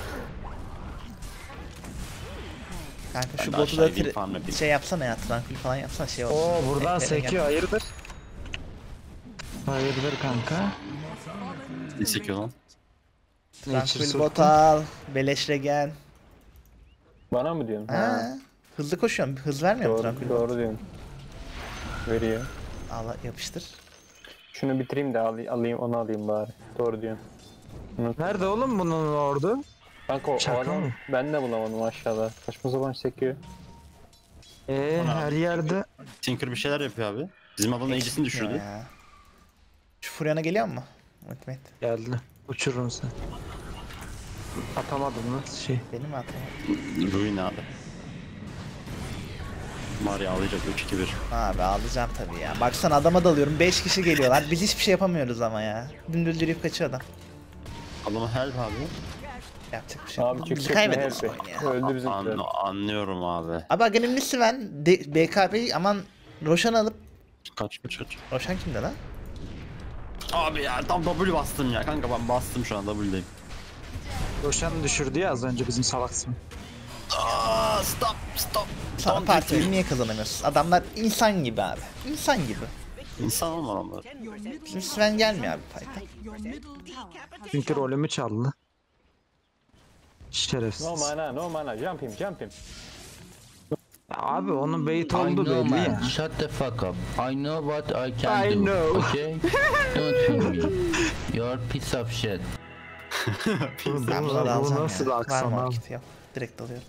Speaker 1: Kanka
Speaker 3: Ben
Speaker 1: şu
Speaker 3: de
Speaker 1: botu
Speaker 3: aşağıya
Speaker 1: da
Speaker 3: gidip
Speaker 1: tri-
Speaker 3: farm yapayım.
Speaker 1: şey yapsana ya, trankül falan yapsana, şey olsun.
Speaker 4: Oo buradan
Speaker 1: Eklere
Speaker 4: sekiyor
Speaker 1: gel.
Speaker 4: hayırdır? Hayırdır kanka?
Speaker 3: Ne sekiyor lan?
Speaker 1: Trankül
Speaker 4: Nature
Speaker 1: bot al. Beleş regen.
Speaker 2: Bana mı diyorsun?
Speaker 1: Ha. Hızlı koşuyorum. Hız vermiyor mu
Speaker 2: Doğru,
Speaker 1: trankül bot?
Speaker 2: doğru diyorsun. Veriyor.
Speaker 1: Al yapıştır.
Speaker 2: Şunu bitireyim de alayım, alayım onu alayım bari. Doğru diyorsun.
Speaker 4: Nerede oğlum bunun ordu?
Speaker 2: Kanka o, o
Speaker 4: Şaka
Speaker 2: adam
Speaker 4: mı?
Speaker 2: ben de bulamadım aşağıda. Saçma sapan sekiyor.
Speaker 4: Eee
Speaker 3: Ana.
Speaker 4: her yerde.
Speaker 3: Tinker bir şeyler yapıyor abi. Bizim adamın age'sini düşürdü.
Speaker 1: Ya. Şu Furyan'a geliyor mu? Ultimate.
Speaker 4: Geldi. Uçururum sen. Atamadım lan şey.
Speaker 1: Benim atamadım.
Speaker 3: Ruin abi. Maria alacak üç iki bir.
Speaker 1: Abi ağlayacağım tabii ya. Baksana adama dalıyorum. beş kişi geliyorlar. Biz hiçbir şey yapamıyoruz ama ya. Dümdüz yürüyüp kaçıyor adam.
Speaker 3: Adama help abi.
Speaker 1: Yapacak bir şey yok.
Speaker 2: Abi
Speaker 1: Biz
Speaker 2: çıkacak
Speaker 1: kaybederiz
Speaker 2: ne
Speaker 1: oyunu ya.
Speaker 2: Öldü
Speaker 3: An-
Speaker 2: bizimkiler.
Speaker 3: anlıyorum abi.
Speaker 1: Abi Aghanem'li Sven de- B K B'yi aman Roshan alıp
Speaker 3: Kaç kaç kaç.
Speaker 1: Roshan kimde lan?
Speaker 3: Abi ya tam W bastım ya kanka, ben bastım şu an W'deyim.
Speaker 4: Roşan düşürdü ya az önce bizim salaksın.
Speaker 3: Aa, stop stop.
Speaker 1: Sana
Speaker 3: Don't
Speaker 1: partiyi
Speaker 3: do it.
Speaker 1: niye kazanamıyorsun? Adamlar insan gibi abi. İnsan gibi.
Speaker 3: İnsan olma onlar.
Speaker 5: Your middle
Speaker 1: Bizim Sven gelmiyor abi fight'a.
Speaker 5: Your middle tower has
Speaker 4: Çünkü
Speaker 5: fallen.
Speaker 4: rolümü çaldı. Şerefsiz.
Speaker 2: No mana, no mana. Jump him, jump him.
Speaker 4: Abi onun bait
Speaker 6: I
Speaker 4: oldu
Speaker 6: know
Speaker 4: belli
Speaker 6: man,
Speaker 4: ya.
Speaker 6: shut the fuck up. I know what I can
Speaker 4: I
Speaker 6: do,
Speaker 4: know.
Speaker 6: okay? Don't feel me. You're a piece of shit.
Speaker 4: Bunu,
Speaker 1: Ben
Speaker 4: bunu,
Speaker 1: bunu da
Speaker 4: bunu
Speaker 1: alacağım
Speaker 4: nasıl
Speaker 1: ya. Var
Speaker 4: aksam
Speaker 1: mı
Speaker 4: abi?
Speaker 1: vakit yok. Direkt alıyorum.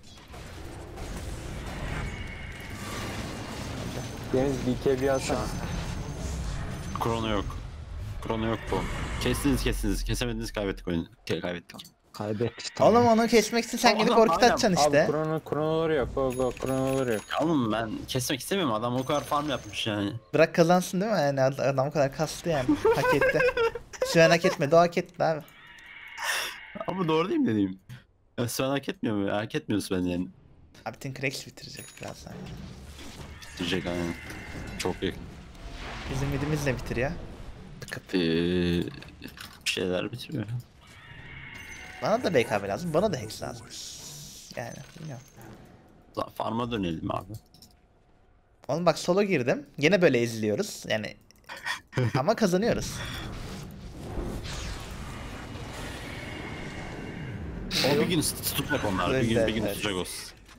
Speaker 2: Deniz B K B alsana.
Speaker 3: Krono yok. Krono yok bu. Kestiniz kestiniz. Kesemediniz, kaybettik oyunu. Ke- Kaybettik.
Speaker 4: Kaybettik.
Speaker 1: Oğlum onu kesmek için sen
Speaker 3: Oğlum,
Speaker 1: gelip orkut
Speaker 3: aynen.
Speaker 1: atacaksın işte.
Speaker 2: Abi krono, kronoları yok. Go go kronoları yok.
Speaker 3: Ya oğlum ben kesmek istemiyorum, adam o kadar farm yapmış yani.
Speaker 1: Bırak kazansın değil mi? Yani ad- adam o kadar kastı yani. Hak etti. Sven hak etmedi, o hak etti abi.
Speaker 3: Ama doğru değil mi dediğim? Ya Sven hak etmiyor mu? Hak etmiyor Sven yani.
Speaker 1: Abi Tinkerex bitirecek birazdan. Yani.
Speaker 3: Diyecek yani. Çok iyi.
Speaker 1: Bizim midimiz de bitir ya. Tıkıp.
Speaker 3: Ee, bir şeyler bitiriyor.
Speaker 1: Bana da B K B lazım, bana da Hex lazım. Yani bilmiyorum.
Speaker 3: Lan farm'a dönelim abi.
Speaker 1: Oğlum bak solo girdim. Gene böyle eziliyoruz. Yani ama kazanıyoruz.
Speaker 3: O bir gün tutacak onlar. Bir gün bir gün
Speaker 1: Evet.
Speaker 3: tutacak o.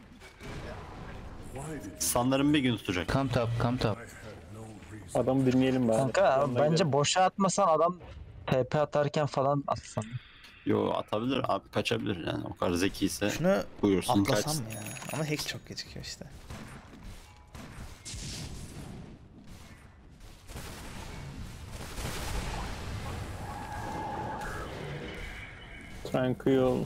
Speaker 3: Sanırım bir gün tutacak.
Speaker 6: Come top, come top.
Speaker 2: Adamı dinleyelim bari.
Speaker 4: Kanka
Speaker 2: Yanına
Speaker 4: bence
Speaker 2: gidelim.
Speaker 4: boşa atmasan adam T P atarken falan atsan.
Speaker 3: Yo, atabilir abi, kaçabilir yani, o kadar zekiyse
Speaker 1: Şunu
Speaker 3: buyursun
Speaker 1: atlasam
Speaker 3: kaçsın.
Speaker 1: mı ya? Ama Hex çok gecikiyor işte.
Speaker 2: Tranquil.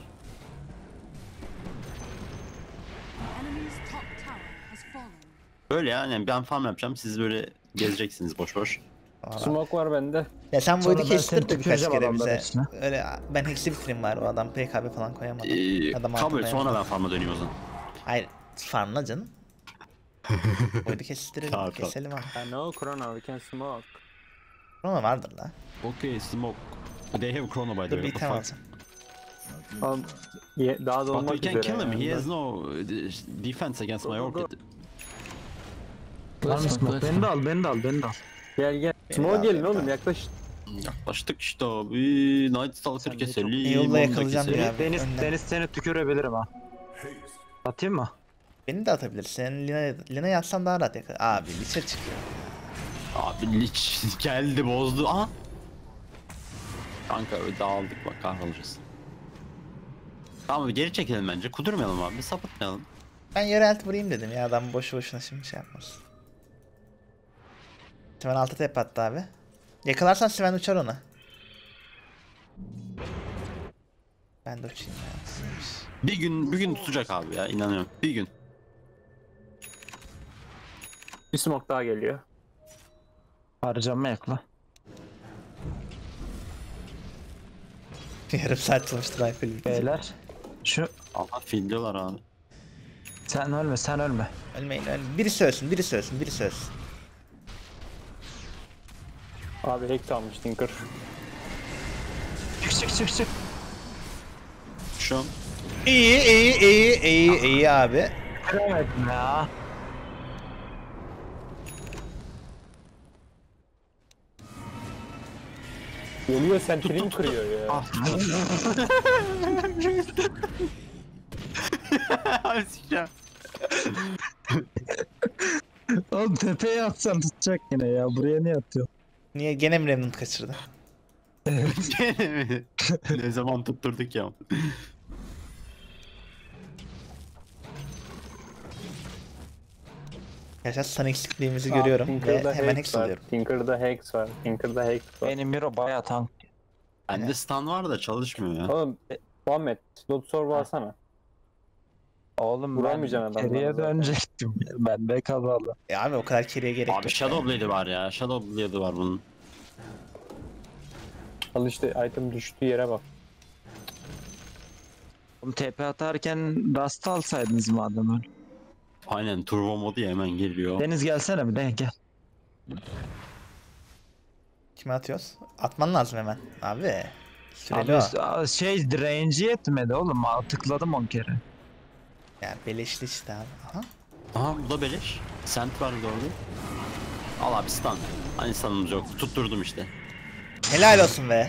Speaker 5: Enemy's top tower has fallen.
Speaker 3: Böyle yani, ben farm yapacağım, siz böyle gezeceksiniz boş boş.
Speaker 1: Valla.
Speaker 2: Smoke var bende.
Speaker 1: Ya sen bu
Speaker 4: Sonra
Speaker 1: oyunu
Speaker 4: ben
Speaker 1: kestir
Speaker 4: seni
Speaker 1: de birkaç
Speaker 4: tüküreceğim
Speaker 1: kere
Speaker 4: adamların
Speaker 1: bize.
Speaker 4: üstüne.
Speaker 1: Öyle ben Hex'i bitireyim bari, o adam P K B falan koyamadı.
Speaker 3: Ee,
Speaker 1: Adam
Speaker 3: kabul,
Speaker 1: altına
Speaker 3: sonra
Speaker 1: yaptı.
Speaker 3: ben farm'a döneyim o zaman.
Speaker 1: Hayır farmla canım. Oyunu kestirelim,
Speaker 3: Tamam, tamam.
Speaker 1: keselim abi.
Speaker 2: I know chrono, we can smoke.
Speaker 1: Ama vardır la.
Speaker 3: Okay, smoke. They have chrono by the
Speaker 1: Dur
Speaker 3: way.
Speaker 1: bir
Speaker 3: what the
Speaker 1: item
Speaker 3: fuck?
Speaker 1: alacağım.
Speaker 2: Oğlum, ye- daha da
Speaker 3: But
Speaker 2: olmak
Speaker 3: we can
Speaker 2: üzere.
Speaker 3: kill him. He
Speaker 2: yani.
Speaker 3: has no uh, defense against my
Speaker 2: Go, go,
Speaker 3: orchid.
Speaker 4: Var mı
Speaker 6: Let's
Speaker 4: smoke?
Speaker 6: let's
Speaker 4: Beni de al, beni de al, beni de al.
Speaker 2: Gel gel.
Speaker 1: Beni
Speaker 2: Smoke
Speaker 1: al,
Speaker 2: gelin
Speaker 1: beni
Speaker 2: oğlum
Speaker 1: al.
Speaker 2: yaklaş.
Speaker 3: Yaklaştık işte abi. Night Stalker
Speaker 4: Sen de
Speaker 3: keselim.
Speaker 1: Yolla
Speaker 3: onu da
Speaker 1: yakalayacağım
Speaker 3: keselim.
Speaker 1: ya.
Speaker 4: Deniz,
Speaker 1: önden.
Speaker 4: Deniz seni tükürebilirim ha. Atayım mı?
Speaker 1: Beni de atabilirsin. Lina, Lina yatsan daha rahat yakar. Abi Lich'e çıkıyor.
Speaker 3: Abi Lich geldi, bozdu. Aha. Kanka dağıldık bak, kahrolacağız. Tamam geri çekelim bence. Kudurmayalım abi. Sapıtmayalım.
Speaker 1: Ben yörelt vurayım dedim ya, adam boşu boşuna şimdi şey yapmasın. Sven altı tep attı abi. Yakalarsan Sven uçar ona. Ben de uçayım ya. Sıymış.
Speaker 3: Bir gün bir gün tutacak abi ya, inanıyorum. Bir gün.
Speaker 2: Bir smoke daha geliyor.
Speaker 4: Harcama yakla.
Speaker 1: Yarım saat çalıştı rifle bitecek.
Speaker 4: Beyler. Şu
Speaker 3: Allah filliyorlar abi.
Speaker 4: sen ölme, sen ölme.
Speaker 1: Ölmeyin ölmeyin. Birisi ölsün, birisi ölsün, birisi ölsün.
Speaker 2: Abi hack almış Tinker.
Speaker 4: Çık çık çık çık.
Speaker 3: Şu an
Speaker 1: İyi iyi iyi iyi iyi abi.
Speaker 4: Göremedim ya.
Speaker 2: Geliyor sentry'ni kırıyor ya.
Speaker 3: sikeceğim.
Speaker 4: Oğlum tepeye atsan tutacak yine ya. Buraya niye atıyor?
Speaker 1: Niye gene mi Remnant kaçırdı?
Speaker 3: Gene mi? Ne zaman tutturduk ya.
Speaker 1: Yaşar san eksikliğimizi
Speaker 2: Aa,
Speaker 1: görüyorum
Speaker 2: Tinker'da
Speaker 1: ve hemen
Speaker 2: hack
Speaker 1: hex
Speaker 2: var.
Speaker 1: alıyorum.
Speaker 2: Tinker'da hex var. Tinker'da hack var.
Speaker 4: Benim Miro bayağı tank.
Speaker 3: Bende stun var da çalışmıyor ya.
Speaker 2: Oğlum e, Muhammed slot sorgu alsana.
Speaker 4: Oğlum ben
Speaker 2: Vuramayacaksın adamları
Speaker 4: geriye
Speaker 2: zaten.
Speaker 4: dönecektim. Ben de kazalı.
Speaker 1: E abi o kadar keriye gerek
Speaker 3: Abi
Speaker 1: yok.
Speaker 3: Shadow Blade'i var ya. Shadow Blade'i var bunun.
Speaker 2: Al işte item düştüğü yere bak.
Speaker 4: Oğlum T P atarken Rust alsaydınız madem öyle.
Speaker 3: Aynen turbo modu ya hemen geliyor.
Speaker 4: Deniz gelsene bir de gel.
Speaker 1: Kime atıyoruz? Atman lazım hemen. Abi. Süreli
Speaker 4: Abi
Speaker 1: o.
Speaker 4: a- şey range yetmedi oğlum. Aa, tıkladım on kere.
Speaker 1: Yani beleşli işte abi. Aha.
Speaker 3: Aha bu da beleş. Sent var orada. Al abi stun. Hani stun'ımız yok. Tutturdum işte.
Speaker 1: Helal olsun be.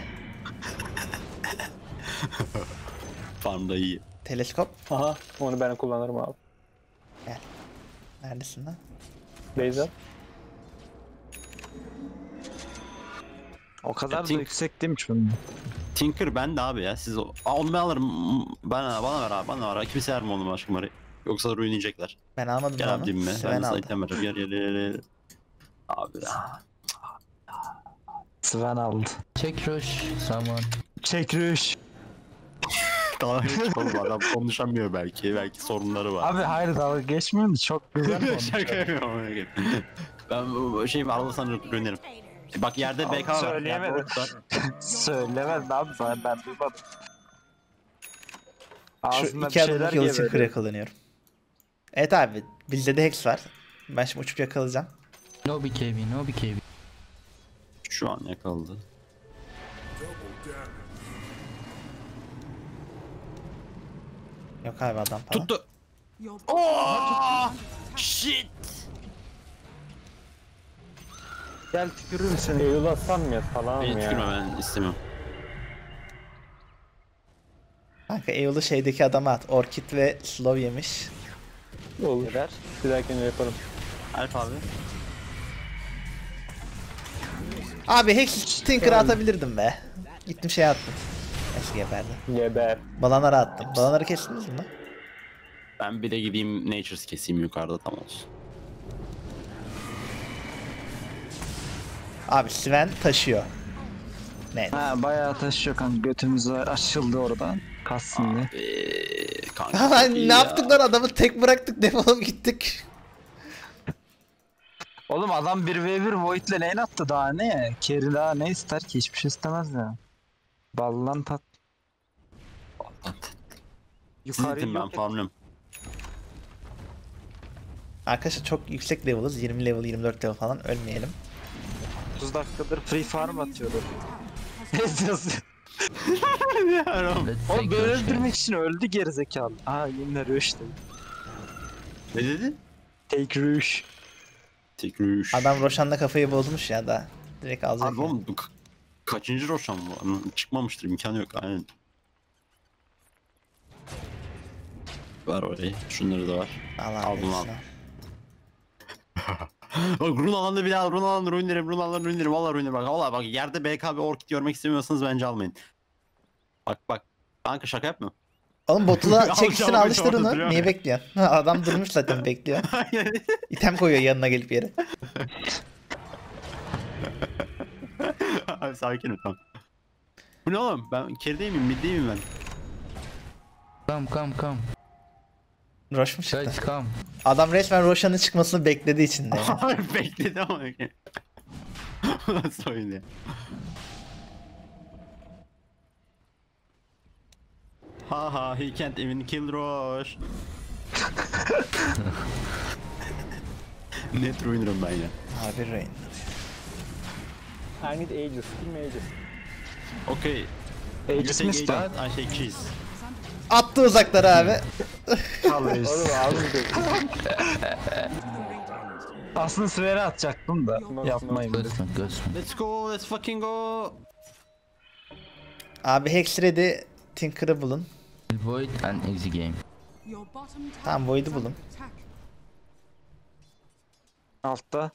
Speaker 3: Farmda iyi.
Speaker 1: Teleskop.
Speaker 2: Aha onu ben kullanırım abi.
Speaker 1: Neredesin lan?
Speaker 2: Base at.
Speaker 4: O kadar da
Speaker 3: Tink-
Speaker 4: yüksek değilmiş bunun.
Speaker 3: Tinker ben de abi ya. Siz o... Aa, onu ben alırım. Bana, bana ver abi. Bana ver. Kimse verme onu aşkım arayı. Yoksa ruinleyecekler.
Speaker 1: Ben almadım
Speaker 3: Gel abi
Speaker 1: onu.
Speaker 3: dibime.
Speaker 1: Sven
Speaker 3: Ben sana
Speaker 1: aldı.
Speaker 3: item vereceğim. Gel gel gel gel. Abi ya.
Speaker 4: Sven aldı.
Speaker 6: Check rush, someone.
Speaker 4: Çekriş.
Speaker 3: Daha hiç oğlum adam konuşamıyor belki. Belki sorunları var.
Speaker 4: Abi hayır dalga geçmiyor mu? Çok güzel konuşuyor.
Speaker 3: Şaka yapıyorum. Ben bu şeyi alırsan ruinerim. Bak yerde B K var.
Speaker 4: Söyleyemedim.
Speaker 3: Yerde var.
Speaker 4: Söylemez abi ben, ben duymadım.
Speaker 1: Şu
Speaker 4: Ağzında bir
Speaker 1: iki
Speaker 4: şeyler
Speaker 1: adımlık yol için
Speaker 4: geveliyor.
Speaker 1: kırık kullanıyorum. Evet abi. Bizde de Hex var. Ben şimdi uçup yakalayacağım.
Speaker 6: No B K B, no B K B.
Speaker 3: Şu an yakaladı.
Speaker 1: Yok abi adam falan.
Speaker 3: Tuttu.
Speaker 5: Your bottom tower is under attack.
Speaker 3: Shit.
Speaker 4: Gel tükürürüm seni.
Speaker 2: Eylül atsam mı ya falan
Speaker 3: Beni
Speaker 2: ya.
Speaker 3: tükürme ben istemiyorum.
Speaker 1: Kanka Eol'u şeydeki adama at. Orchid ve Slow yemiş.
Speaker 2: Olur.
Speaker 4: Eder.
Speaker 2: Bir dahakine yaparım.
Speaker 3: Alp abi.
Speaker 1: Abi Hex Tinker'ı atabilirdim be. Gittim şey attım. Neyse geberdi.
Speaker 2: Geber.
Speaker 1: Balanara attım. Balanarı kestiniz mi?
Speaker 3: Ben bir de gideyim Nature's keseyim yukarıda tam olsun.
Speaker 1: Abi Sven taşıyor. Ne?
Speaker 4: Ha bayağı taşıyor kanka. Götümüz açıldı oradan. Kassın diye.
Speaker 3: Eee kanka çok iyi
Speaker 1: ne
Speaker 3: ya.
Speaker 1: yaptık lan adamı tek bıraktık defolup gittik.
Speaker 4: Oğlum adam bir ve bir Void'le lane attı daha ne? Carry daha ne ister ki? Hiçbir şey istemez ya. Ballan tat. Yukarı
Speaker 3: Sizin ben
Speaker 4: yok.
Speaker 3: farmlıyorum.
Speaker 1: Arkadaşlar çok yüksek level'ız. yirmi level, yirmi dört level falan. Ölmeyelim.
Speaker 4: otuz dakikadır free farm atıyorlar. Ne diyorsun?
Speaker 6: Let's
Speaker 4: O
Speaker 6: take
Speaker 4: böyle
Speaker 6: rush.
Speaker 4: öldürmek için öldü gerizekalı. Aa yine Rush dedi.
Speaker 3: Ne dedi?
Speaker 4: Take Rush.
Speaker 3: Tekrar.
Speaker 1: Adam Roshan'la kafayı bozmuş ya da. Direkt alacak.
Speaker 3: Abi
Speaker 1: yani.
Speaker 3: oğlum bu ka- kaçıncı Roshan bu? Çıkmamıştır imkanı yok aynen. Var orayı. Şunları da var.
Speaker 1: Allah
Speaker 3: Aldım,
Speaker 1: aldım.
Speaker 3: aldım. Bak run alanı bile al. Run alanı ruinlerim. Run alanı ruinlerim. Valla ruinlerim. Bak valla bak yerde B K ve Orchid görmek istemiyorsanız bence almayın. Bak bak. Kanka şaka yapma.
Speaker 1: Oğlum botula
Speaker 3: Alacağım,
Speaker 1: çekişini
Speaker 3: alacağım,
Speaker 1: alıştır onu.
Speaker 3: duruyor
Speaker 1: Niye
Speaker 3: ya.
Speaker 1: bekliyorsun? Adam durmuş zaten bekliyor. İtem koyuyor yanına gelip yere.
Speaker 3: Abi sakin ol tamam. Bu ne oğlum? Ben kerideyim miyim? Middeyim miyim ben?
Speaker 6: Come, come, come.
Speaker 1: Roş mu çıktı?
Speaker 6: Guys, come.
Speaker 1: Adam resmen Roshan'ın çıkmasını bekledi içinde. ya.
Speaker 3: Abi bekledi ama. Nasıl oyun ya? Haha, he can't even kill Rosh. Net ruinerim ben ya.
Speaker 1: Abi Rain.
Speaker 2: I need ages. Give me ages.
Speaker 3: Okay. You
Speaker 4: Aegis
Speaker 3: take
Speaker 4: Mist
Speaker 3: Aegis, I take cheese.
Speaker 1: Attı uzaklara abi.
Speaker 4: alıyoruz.
Speaker 2: Oğlum abi
Speaker 4: Aslında Sven'e atacaktım da yapmayın.
Speaker 6: Good one, good one.
Speaker 3: Let's go, let's fucking go.
Speaker 1: Abi Hex ready. Tinker'ı bulun.
Speaker 6: Void and easy game.
Speaker 5: Your bottom tower
Speaker 1: Tamam, Void'u
Speaker 5: is under
Speaker 1: bulun.
Speaker 5: attack.
Speaker 4: Altta.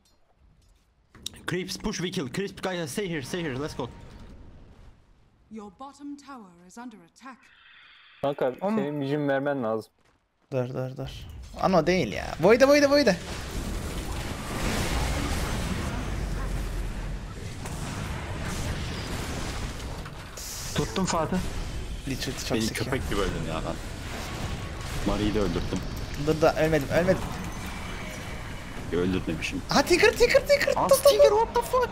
Speaker 3: Creeps push we kill. Creeps guys stay here, stay here. Let's go.
Speaker 5: Your bottom tower is under attack.
Speaker 2: kanka senin vision vermen lazım.
Speaker 1: Dur dur dur. Ano değil ya. Void'e void'e void'e.
Speaker 4: Tuttum Fatih.
Speaker 1: Lichut çok
Speaker 3: Beni
Speaker 1: sekiyor.
Speaker 3: köpek gibi öldün ya ben. Mari'yi de öldürdüm.
Speaker 1: Dur da ölmedim ölmedim.
Speaker 3: Öldürmemişim.
Speaker 1: Ha Tinker Tinker Tinker.
Speaker 3: As Tinker what the fuck?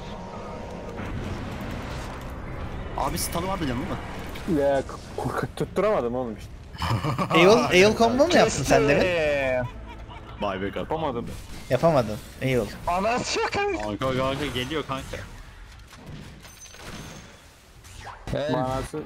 Speaker 3: Abi stun'ı vardı canım mı?
Speaker 2: Ya k- k- tutturamadım oğlum işte.
Speaker 1: Eyol, Eyol combo mu yaptın sen demin?
Speaker 4: Eee,
Speaker 3: Vay be kapı.
Speaker 2: Yapamadım.
Speaker 1: Yapamadın. Eyol.
Speaker 4: Anası yok kanka.
Speaker 3: Kanka kanka geliyor kanka.
Speaker 6: Help.
Speaker 2: Manası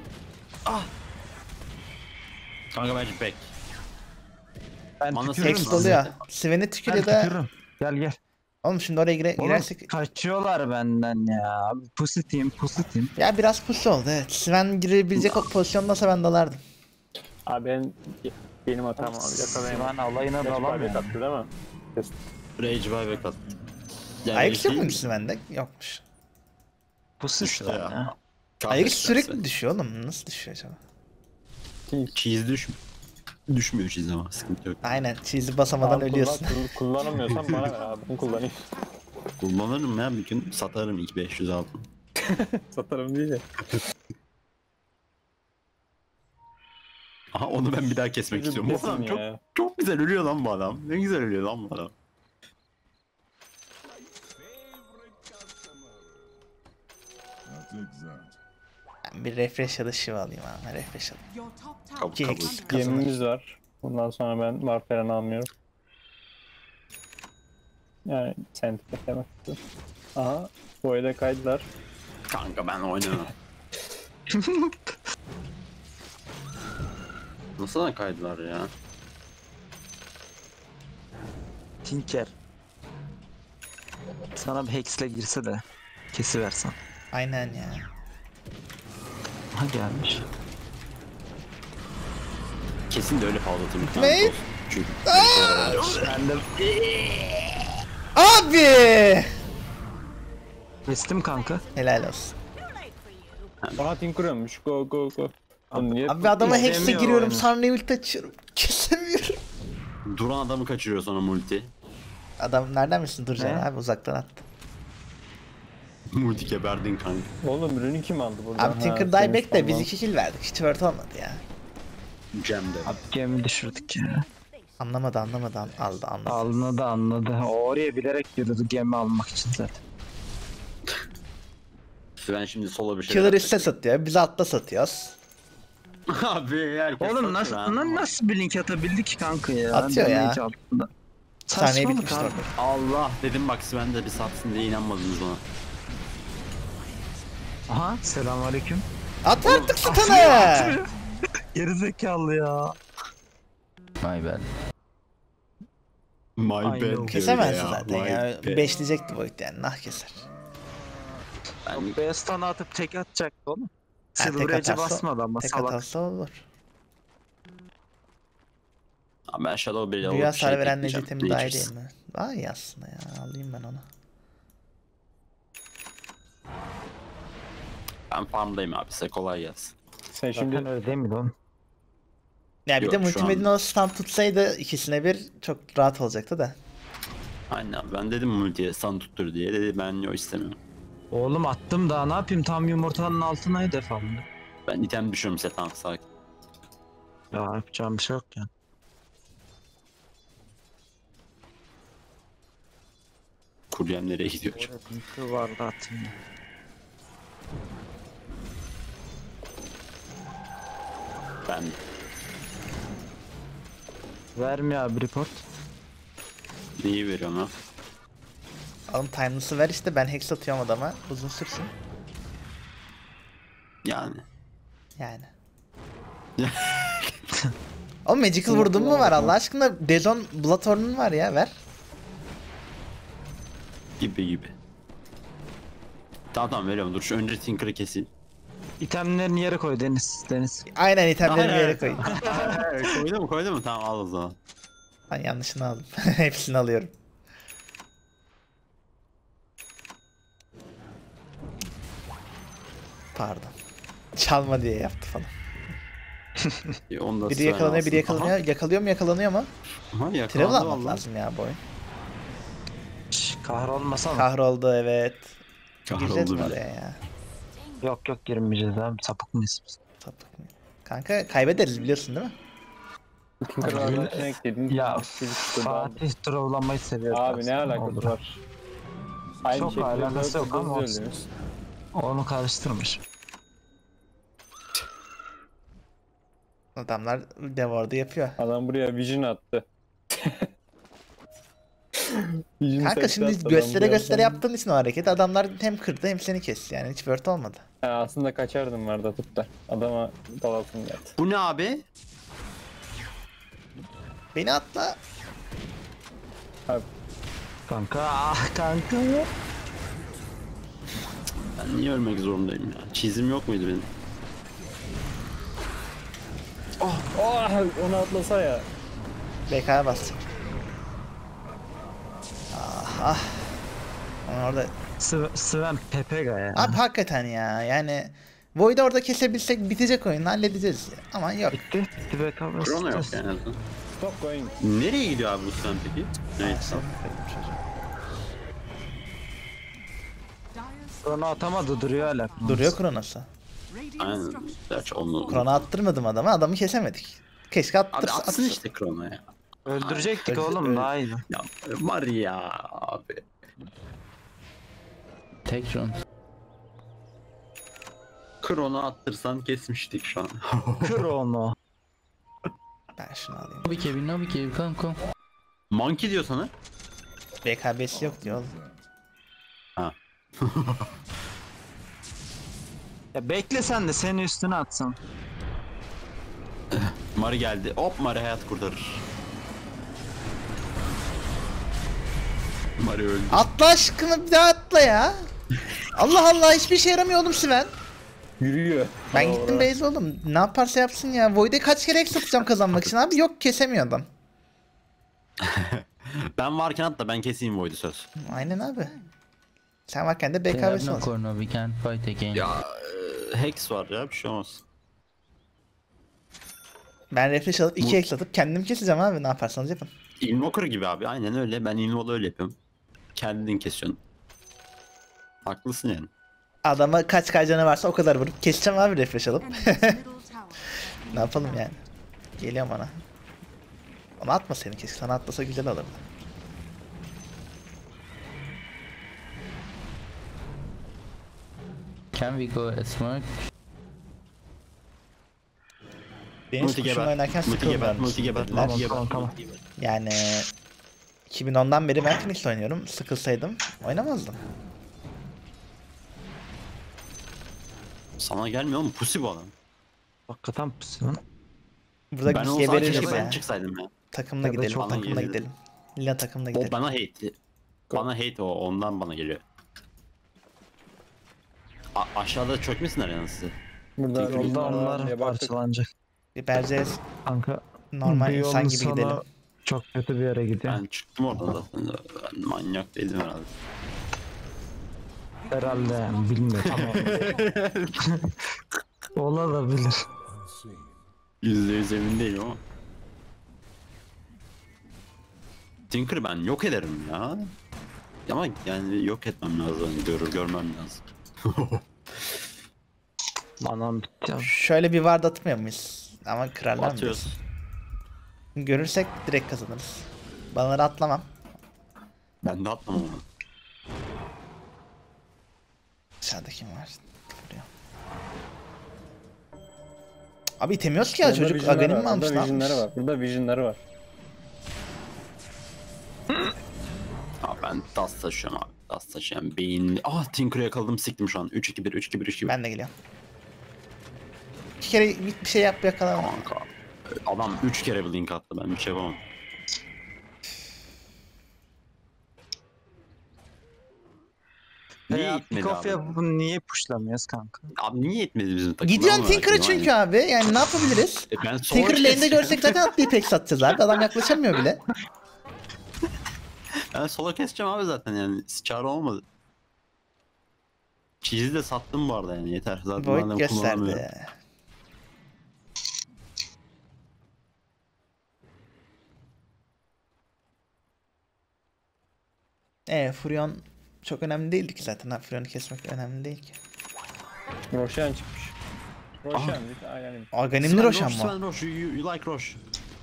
Speaker 3: Kanka bence back.
Speaker 4: Ben
Speaker 3: Bana
Speaker 4: tükürürüm
Speaker 1: Text
Speaker 3: Text
Speaker 4: size.
Speaker 1: oluyor. Sven'i
Speaker 4: Ben
Speaker 1: tükürüyor da.
Speaker 4: tükürürüm. Gel gel.
Speaker 1: Oğlum şimdi oraya gire,
Speaker 4: Oğlum,
Speaker 1: girersek.
Speaker 4: kaçıyorlar benden ya. Abi, Pussy team, pussy team.
Speaker 1: Ya biraz push oldu evet. Sven girebilecek o pozisyondaysa ben dalardım.
Speaker 2: abi ben benim hatam abi yakalayamam.
Speaker 4: Ben alayına
Speaker 2: Geç
Speaker 4: dalamıyorum.
Speaker 2: barbek attı değil mi?
Speaker 3: Rage buyback attı. Yani
Speaker 1: Ajax yok
Speaker 3: şey-
Speaker 1: muydu Sven'de? Yokmuş.
Speaker 4: Pussy
Speaker 3: Düştü
Speaker 4: Sven
Speaker 3: ya.
Speaker 4: ya.
Speaker 1: Ajax sürekli düşüyor oğlum. Nasıl düşüyor acaba?
Speaker 3: Cheese düşmüyor. Düşmüyor cheese ama sıkıntı yok.
Speaker 1: Aynen. Cheese'i basamadan
Speaker 2: Abi
Speaker 1: ölüyorsun.
Speaker 2: kullan- kullanamıyorsan bana ver abi. Bunu kullanayım.
Speaker 3: Kullanırım ya bir gün satarım iki beş yüz altın.
Speaker 2: Satarım diye.
Speaker 3: Aha onu ben bir daha kesmek istiyorum. Bu
Speaker 2: Kesin
Speaker 3: adam çok,
Speaker 2: ya.
Speaker 3: çok güzel ölüyor lan bu adam. Ne güzel ölüyor lan bu adam.
Speaker 1: Ben bir refresh ya da shiva alayım abi. Refresh alayım.
Speaker 5: Your top tower
Speaker 3: Kabul
Speaker 1: Ki
Speaker 3: kabul.
Speaker 1: Hex kazanır.
Speaker 2: Gemimiz var. Bundan sonra ben Warfare'ın almıyorum. Yani sen demek istiyorum. Aha. Bu öyle kaydılar.
Speaker 3: Kanka ben oynamam. Nasıl lan kaydılar ya?
Speaker 4: Tinker. Sana bir hex'le girse de kesiversen.
Speaker 1: Aynen ya.
Speaker 4: Ha gelmiş.
Speaker 3: Kesin de öyle patlatırım.
Speaker 1: Ne?
Speaker 3: Çünkü
Speaker 4: Ben de
Speaker 1: Abi!
Speaker 4: kestim kanka.
Speaker 1: Helal olsun.
Speaker 2: Aha Tinker'ıyormuş. Go go go. Oğlum niye?
Speaker 1: Abi adama hex'e
Speaker 4: İzlemiyor
Speaker 1: giriyorum
Speaker 4: oyunu.
Speaker 1: sonra ulti açıyorum. Kesemiyorum.
Speaker 3: duran adamı kaçırıyor sonra multi.
Speaker 1: Adam nereden misin duracaksın
Speaker 4: Ne?
Speaker 1: abi uzaktan attı.
Speaker 3: Multi geberdin kanka.
Speaker 2: Oğlum ürünü kim aldı buradan?
Speaker 1: Abi Tinker
Speaker 2: Ha,
Speaker 1: dieback de
Speaker 2: senin
Speaker 1: biz
Speaker 2: falan.
Speaker 1: iki kill verdik. Hiç word olmadı ya.
Speaker 3: Gem'de.
Speaker 4: Abi gemi düşürdük ya.
Speaker 1: Anlamadı anlamadı an- aldı anladı.
Speaker 4: Anladı anladı. O oraya bilerek yürüdü gemi almak için zaten.
Speaker 3: Ben şimdi sola bir şey
Speaker 1: Killer üstte satıyor. Biz altta satıyoruz.
Speaker 3: Abi herkes
Speaker 4: Oğlum nasıl
Speaker 3: satıyor
Speaker 4: na-
Speaker 3: ha.
Speaker 4: nasıl bir link atabildi ki kanka ya?
Speaker 1: Atıyor ya.
Speaker 4: Damage altında.
Speaker 1: Saniye
Speaker 4: Saçmalık
Speaker 1: bitmişti
Speaker 4: abi.
Speaker 1: orada.
Speaker 3: Allah dedim bak Sven de bir satsın diye inanmadınız bana.
Speaker 4: Aha selamünaleyküm.
Speaker 1: At artık stun'ı.
Speaker 4: Gerizekalı ya.
Speaker 6: My bad.
Speaker 3: My
Speaker 4: Aynen.
Speaker 3: bad diyor
Speaker 1: Kesemezsin
Speaker 3: ya,
Speaker 1: zaten
Speaker 3: my
Speaker 1: ya.
Speaker 3: bad.
Speaker 1: Beşleyecekti Void yani. Nah keser.
Speaker 3: Ben
Speaker 4: Beyaztan'ı atıp tek atacaktı oğlum.
Speaker 1: Ha, tek
Speaker 4: Silver Edge'e
Speaker 1: atarsa-
Speaker 4: basmadı ama
Speaker 1: Tek
Speaker 4: salak.
Speaker 1: atarsa olur.
Speaker 3: Abi ben Shadow Bell'i
Speaker 1: Büyü
Speaker 3: alıp şey
Speaker 1: hasar veren
Speaker 3: bekleyeceğim.
Speaker 1: Necet'im daha iyi
Speaker 3: Nature's.
Speaker 1: değil mi? Daha iyi aslında ya. Alayım ben onu.
Speaker 3: Ben farmdayım abi size kolay gelsin.
Speaker 2: Sen
Speaker 4: Şimdi
Speaker 2: şimdi
Speaker 4: öyle değil mi oğlum?
Speaker 1: Ya bir
Speaker 3: Yok,
Speaker 1: de
Speaker 3: şu
Speaker 1: multimedin
Speaker 3: an-
Speaker 1: o stand tutsaydı ikisine bir çok rahat olacaktı da.
Speaker 3: Aynen abi ben dedim multiye stun tuttur diye dedi ben yok istemiyorum.
Speaker 4: Oğlum attım daha ne yapayım tam yumurtanın altına hedef aldım.
Speaker 3: Ben item düşüyorum size tamam sakin.
Speaker 4: Ya yapacağım bir şey yok ya.
Speaker 3: Kuryem nereye gidiyor?
Speaker 4: Şu vardı atayım.
Speaker 3: Ben
Speaker 4: Vermiyor abi report.
Speaker 3: neyi veriyorum ha?
Speaker 1: Oğlum timeless'ı ver işte ben hex atıyorum adama. Uzun sürsün.
Speaker 3: Yani.
Speaker 1: Yani. Oğlum magical vurdun mu var Allah aşkına? Dezon Bloodthorn'un var ya ver.
Speaker 3: Gibi gibi. Tamam tamam veriyorum dur şu önce Tinker'ı keseyim.
Speaker 4: İtemlerini yere koy Deniz. Deniz.
Speaker 1: Aynen itemleri bir
Speaker 3: Hayır,
Speaker 1: yere koy.
Speaker 3: koydu mu koydu mu tamam al o zaman.
Speaker 1: Ben yanlışını aldım. Hepsini alıyorum. Pardon. Çalma diye yaptı falan.
Speaker 3: E, onu da
Speaker 1: Biri
Speaker 3: Sven
Speaker 1: yakalanıyor,
Speaker 3: alsın.
Speaker 1: biri yakalanıyor. Yakalıyor mu yakalanıyor mu?
Speaker 3: Aha, aha
Speaker 1: Travel
Speaker 3: yakalandı
Speaker 1: almak
Speaker 3: valla.
Speaker 1: lazım ya bu oyun.
Speaker 4: Şş, kahrolmasana.
Speaker 1: Kahroldu evet. Gireceğiz
Speaker 3: Kahroldu
Speaker 1: mi
Speaker 3: bile.
Speaker 1: oraya ya?
Speaker 4: Yok yok girmeyeceğiz abi. Sapık mıyız biz?
Speaker 1: Sapık mı? Kanka kaybederiz biliyorsun değil mi?
Speaker 2: Tinker arkadaşına ekledin.
Speaker 4: Ya
Speaker 2: Fatih.
Speaker 4: Fatih drawlamayı seviyor.
Speaker 2: Abi ne
Speaker 4: aslında,
Speaker 2: alakası
Speaker 4: olur.
Speaker 2: var? Aynı
Speaker 4: Çok
Speaker 2: şekilde
Speaker 4: alakası
Speaker 2: dört
Speaker 4: yok ama
Speaker 2: yıldız
Speaker 4: olsun.
Speaker 2: ölüyoruz.
Speaker 4: Onu karıştırmış.
Speaker 1: Adamlar devarda yapıyor.
Speaker 2: Adam buraya vision attı. Vision
Speaker 1: Kanka
Speaker 2: sesi
Speaker 1: şimdi
Speaker 2: attı adam
Speaker 1: göstere
Speaker 2: buraya.
Speaker 1: göstere yaptığın için o hareket adamlar hem kırdı hem seni kesti yani hiç word olmadı.
Speaker 2: Ha, aslında kaçardım vardı atıp da. Adama dalasım geldi.
Speaker 3: Bu ne abi?
Speaker 1: Beni atla.
Speaker 4: Kanka ah kanka.
Speaker 3: Ben niye ölmek zorundayım ya? Çizim yok muydu benim?
Speaker 2: Oh, onu atlasa ya.
Speaker 1: B K'ya basacak. Ah ah. Onu orada...
Speaker 4: Sven, Sven Pepega ya.
Speaker 1: Abi hakikaten ya yani... Void'u orada kesebilsek bitecek oyunu halledeceğiz ya. Ama yok.
Speaker 4: Bitti. Bitti be kablo.
Speaker 3: Krono yok yani. en azından.
Speaker 2: Stop going.
Speaker 3: Nereye gidiyor abi bu sen peki? Neyse.
Speaker 5: Dyer's
Speaker 4: Krono atamadı duruyor hala.
Speaker 1: Duruyor Kronos'u.
Speaker 5: radiant
Speaker 3: Aynen.
Speaker 5: structures
Speaker 3: Gerçi onu...
Speaker 1: Krono attırmadım adama, adamı kesemedik. Keşke
Speaker 3: Abi
Speaker 1: attır,
Speaker 3: atsın
Speaker 1: atsın.
Speaker 3: işte Krono ya.
Speaker 4: Öldürecektik
Speaker 1: Öldü-
Speaker 4: oğlum
Speaker 1: öldü.
Speaker 4: daha iyi.
Speaker 3: Ya var ya abi.
Speaker 6: Take run.
Speaker 3: Krono attırsan kesmiştik şu an.
Speaker 4: Krono.
Speaker 1: Ben şunu alayım.
Speaker 6: No be Kevin, no be Kevin, come come.
Speaker 3: Monkey diyor sana.
Speaker 1: B K B'si yok diyor oğlum.
Speaker 3: Ha.
Speaker 4: Ya bekle sen de senin üstüne atsın.
Speaker 3: Mari geldi. Hop Mari hayat kurtarır. Mari öldü.
Speaker 1: Atla aşkına bir daha atla ya. Allah Allah hiçbir şey yaramıyor oğlum Sven.
Speaker 2: Yürüyor.
Speaker 1: Ben
Speaker 2: Aa,
Speaker 1: gittim
Speaker 2: oraya.
Speaker 1: base oğlum. Ne yaparsa yapsın ya. Void'e kaç kere ek satacağım kazanmak için abi. Yok kesemiyor adam.
Speaker 3: Ben varken atla ben keseyim Void'u söz.
Speaker 1: Aynen abi. Sen varken de
Speaker 6: They have
Speaker 1: B K B'si
Speaker 6: no
Speaker 1: var.
Speaker 6: corner, we can't fight again.
Speaker 3: Ya e, Hex var ya bir şey olmaz.
Speaker 1: Ben refresh alıp iki
Speaker 3: Bu-
Speaker 1: ek satıp kendim keseceğim abi. Ne yaparsanız yapın.
Speaker 3: Invoker gibi abi aynen öyle. Ben Invo'da öyle yapıyorum. Kendin kesiyorsun. Haklısın yani.
Speaker 1: Adama kaç kaycanı varsa o kadar vurup keseceğim abi refresh alıp.
Speaker 5: enemy's middle tower.
Speaker 1: Ne yapalım yani. Geliyorum ona. Ona atma seni keşke. Sana atlasa güzel olurdu.
Speaker 6: Can we go a smoke?
Speaker 1: Deniz
Speaker 3: Multi
Speaker 1: kuşunu
Speaker 3: geber.
Speaker 1: oynarken
Speaker 3: Multi geber.
Speaker 1: sıkılmıyorum.
Speaker 3: Multi geber.
Speaker 1: Dediler.
Speaker 3: Multi geber.
Speaker 4: Tamam, tamam.
Speaker 3: multi geber.
Speaker 1: Yani iki bin ondan beri ben Phoenix oynuyorum. Sıkılsaydım oynamazdım.
Speaker 3: Sana gelmiyor mu? Pussy bu adam.
Speaker 4: Hakikaten pis lan.
Speaker 1: Burada
Speaker 3: Ben
Speaker 1: biz
Speaker 3: olsam
Speaker 1: gebeririz
Speaker 3: keşke ben
Speaker 1: ya.
Speaker 3: çıksaydım ya.
Speaker 1: Takımla
Speaker 4: Ya da
Speaker 1: gidelim,
Speaker 4: çok
Speaker 1: takımla
Speaker 3: bana
Speaker 1: gidelim. Lila takımla
Speaker 3: O
Speaker 1: gidelim.
Speaker 3: bana hate. Bana hate o ondan bana geliyor. A- aşağıda çökmesinler yalnız size.
Speaker 2: Burada
Speaker 3: Tinker
Speaker 4: Yolda
Speaker 2: vision var
Speaker 4: onlar
Speaker 2: diye baktık.
Speaker 4: parçalanacak.
Speaker 1: Bir Berce
Speaker 4: Kanka
Speaker 1: normal
Speaker 4: bu
Speaker 1: insan
Speaker 4: yolun
Speaker 1: gibi
Speaker 4: sonu
Speaker 1: gidelim.
Speaker 4: çok kötü bir yere gidiyor.
Speaker 3: Ben çıktım oradan zaten. Ben manyak değildim herhalde.
Speaker 4: Herhalde yani bilmiyorum. Tamam. Olabilir.
Speaker 3: Yüzde yüz emin değilim ama. Tinker'ı ben yok ederim ya. Ama yani yok etmem lazım. Görür görmem lazım.
Speaker 4: Anam bitti ya.
Speaker 1: Şöyle bir ward atmıyor muyuz? Ama kırarlar mı?
Speaker 3: Atıyoruz.
Speaker 1: diyorsun? Görürsek direkt kazanırız. Banaları atlamam.
Speaker 3: Ben de atmam onu.
Speaker 1: Dışarıda kim var? Vuruyor. Abi itemiyoruz ki ya
Speaker 2: Burada
Speaker 1: çocuk.
Speaker 2: vision'ları
Speaker 1: Aghanim
Speaker 2: var,
Speaker 1: mi almış
Speaker 2: Burada
Speaker 1: ne
Speaker 2: vision'ları
Speaker 1: yapmış?
Speaker 2: var. Burada vision'ları var.
Speaker 3: Abi ben tas taşıyorum abi. Tas taşıyorum. Beyinli. Ah Tinker'ı yakaladım siktim şu an. üç iki bir üç iki bir üç iki bir.
Speaker 1: Ben de geliyorum. İki kere bir bir şey yap yakalama.
Speaker 3: Kanka. Adam üç kere bir link attı. Ben bir şey yapamam. Niye
Speaker 4: Ya
Speaker 3: gitmedi
Speaker 4: pick off
Speaker 3: abi?
Speaker 4: yapıp bunu niye pushlamıyoruz kanka?
Speaker 3: Abi niye yetmedi bizim takım?
Speaker 1: Gidiyorsun
Speaker 3: Ben
Speaker 1: Tinker'a
Speaker 3: merak
Speaker 1: çünkü
Speaker 3: ediyorum,
Speaker 1: abi. Yani ne yapabiliriz?
Speaker 3: aynen. E ben
Speaker 1: Tinker
Speaker 3: solo
Speaker 1: lane'de
Speaker 3: keseceğim.
Speaker 1: görsek zaten atlayıp pek satacağız abi. Adam yaklaşamıyor bile.
Speaker 3: Ben solo keseceğim abi zaten yani. Çare olmadı. Cheese'i de sattım bu arada yani yeter. Zaten
Speaker 1: Void
Speaker 3: madem kullanamıyorum.
Speaker 1: gösterdi. Eee Furyon çok önemli değildi ki zaten. Ha, Furyon'u kesmek önemli değil ki.
Speaker 2: Roshan çıkmış. Roshan bir aynen.
Speaker 1: Aganimli Roşan mı?
Speaker 3: Sven Roş, you, you, you like Roş.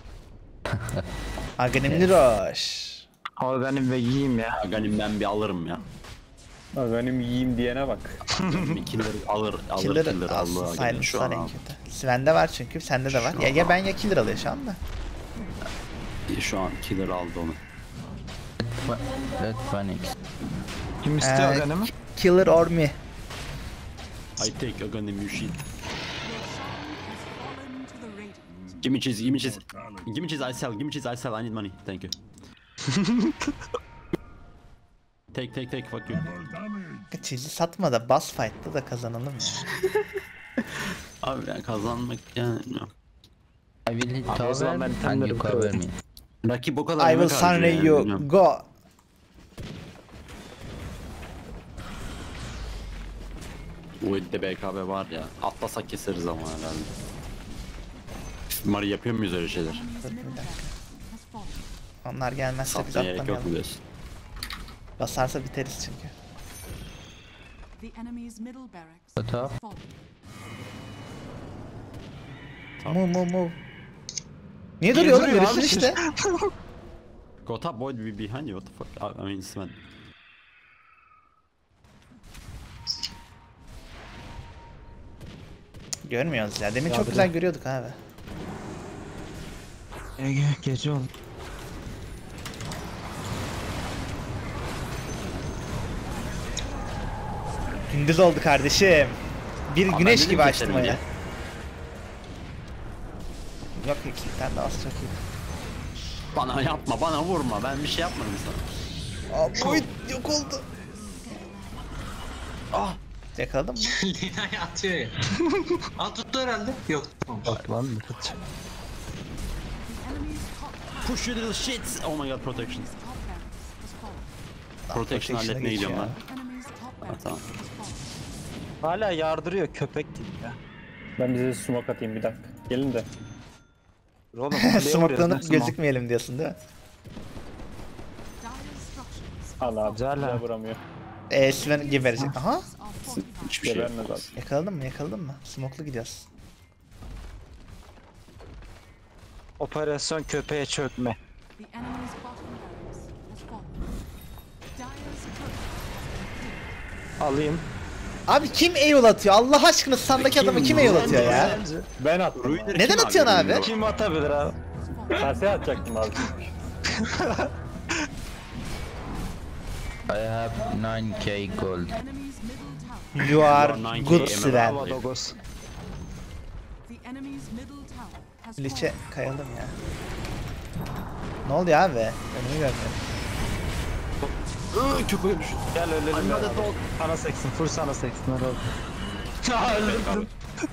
Speaker 1: Aganimli Roş.
Speaker 4: Abi benim ve yiyeyim ya.
Speaker 3: Aganim ben bir alırım ya.
Speaker 2: Abi benim yiyeyim diyene bak.
Speaker 3: Bir killer alır, alır
Speaker 1: Killer
Speaker 3: killer
Speaker 1: aslında
Speaker 3: Allah Aganim şu
Speaker 1: Silence'lar
Speaker 3: an.
Speaker 1: en
Speaker 3: abi.
Speaker 1: kötü. Sven'de var çünkü, sende de var.
Speaker 3: Şu
Speaker 1: Ya, ya
Speaker 3: an.
Speaker 1: ben ya killer alıyor şu anda.
Speaker 3: Şu an killer aldı onu.
Speaker 6: That's Phoenix.
Speaker 4: Kim istiyor
Speaker 1: Ee,
Speaker 4: ganimi?
Speaker 1: Killer or me.
Speaker 3: I take Aganim you shit.
Speaker 5: Fallen to the radiant.
Speaker 3: Give me cheese, give me cheese. Give me cheese, I sell, give me cheese, I sell, I need money. Thank you. Take take take fuck you.
Speaker 1: Çizi satma da boss fight'ta da kazanalım ya.
Speaker 3: Abi yani kazanmak yani bilmiyorum.
Speaker 6: I will hit
Speaker 4: Abi o zaman
Speaker 6: tower
Speaker 4: ben
Speaker 6: and you
Speaker 4: itemleri
Speaker 6: cover
Speaker 4: koyarım.
Speaker 6: me.
Speaker 3: Rakip o kadar
Speaker 1: I will
Speaker 3: emek harcıyor
Speaker 1: sunray
Speaker 3: yani,
Speaker 1: you.
Speaker 3: bilmiyorum.
Speaker 1: Go.
Speaker 3: Bu elde B K B var ya. Atlasak keseriz ama herhalde. Mari yapıyor muyuz öyle şeyler?
Speaker 5: Enemy's middle barracks has fallen.
Speaker 1: Onlar gelmezse biz
Speaker 3: Satmaya gerek yok mu
Speaker 1: atlamayalım.
Speaker 3: diyorsun?
Speaker 1: Basarsa biteriz çünkü.
Speaker 5: The enemy's middle barracks
Speaker 6: What up?
Speaker 5: has fallen.
Speaker 1: Move move move. Niye duruyor oğlum?
Speaker 4: duruyor
Speaker 1: Yürüsün
Speaker 4: abi?
Speaker 1: işte.
Speaker 3: Go top boy be behind you, what the fuck? I mean Sven.
Speaker 1: Görmüyoruz ya. Demin
Speaker 4: Ya
Speaker 1: çok
Speaker 4: bir
Speaker 1: güzel
Speaker 4: de-
Speaker 1: görüyorduk abi.
Speaker 4: Ege gece oldu.
Speaker 1: Gündüz oldu kardeşim. Bir
Speaker 3: Aa,
Speaker 1: güneş
Speaker 3: ben dedim
Speaker 1: gibi açtım
Speaker 3: keselim
Speaker 1: öyle. Yok eksikten de az çok iyi.
Speaker 3: Bana yapma, bana vurma. Ben bir şey yapmadım sana.
Speaker 1: Aa boy yok oldu.
Speaker 3: Ah!
Speaker 1: Yakaladın mı?
Speaker 7: Lina'yı atıyor ya. Aa tuttu herhalde. Yok. Tamam.
Speaker 4: Bak lan bir tut.
Speaker 5: The enemy's top barracks,
Speaker 3: Push you little shit! Oh my god, protection.
Speaker 5: top barracks has fallen.
Speaker 3: Protection
Speaker 1: protection'a
Speaker 3: halletmeye gidiyorum
Speaker 1: geçiyor
Speaker 3: ben.
Speaker 5: The enemy's top barracks
Speaker 3: tamam.
Speaker 5: has fallen.
Speaker 4: Hala yardırıyor köpek gibi ya.
Speaker 2: Ben bize smoke atayım bir dakika. Gelin de.
Speaker 4: Oğlum kuleye vuruyoruz,
Speaker 1: Smoklanıp
Speaker 4: ne smoke?
Speaker 1: gözükmeyelim diyorsun değil mi?
Speaker 5: Dire structures
Speaker 2: Al abi.
Speaker 4: Güzel ha.
Speaker 2: Güzel vuramıyor.
Speaker 1: Eee Sven geberecek. Aha.
Speaker 5: are fortified.
Speaker 3: Hiçbir şey yok.
Speaker 2: Gebermez abi.
Speaker 1: Yakaladın mı? Yakaladın mı? Smoklu gidiyoruz.
Speaker 4: Operasyon köpeğe çökme.
Speaker 5: The enemy's bottom barracks has fallen. Dire's turret
Speaker 4: Alayım.
Speaker 1: Abi kim eyol atıyor? Allah aşkına standaki adamı kim eyol atıyor ya?
Speaker 2: Ben attım.
Speaker 3: Ruiner
Speaker 1: Neden
Speaker 3: kim
Speaker 1: atıyorsun abi?
Speaker 3: Ruiner?
Speaker 4: Kim atabilir abi?
Speaker 2: Kaseye atacaktım abi.
Speaker 6: I have nine K gold.
Speaker 5: enemy's middle tower.
Speaker 1: You are
Speaker 3: nine K
Speaker 1: good
Speaker 3: emerald.
Speaker 1: Sven.
Speaker 4: Bravo Dogos.
Speaker 5: The enemy's middle tower has
Speaker 1: Liçe
Speaker 5: fallen.
Speaker 1: kayalım ya. Ne oluyor abi? Önümü görmüyorum.
Speaker 3: Iıı, köpeğe düştü.
Speaker 4: Gel ölelim
Speaker 3: I'm
Speaker 4: ya.
Speaker 3: not a dog.
Speaker 4: Sana seksin, full sana seksin. Hadi oğlum. Ya öldürdüm.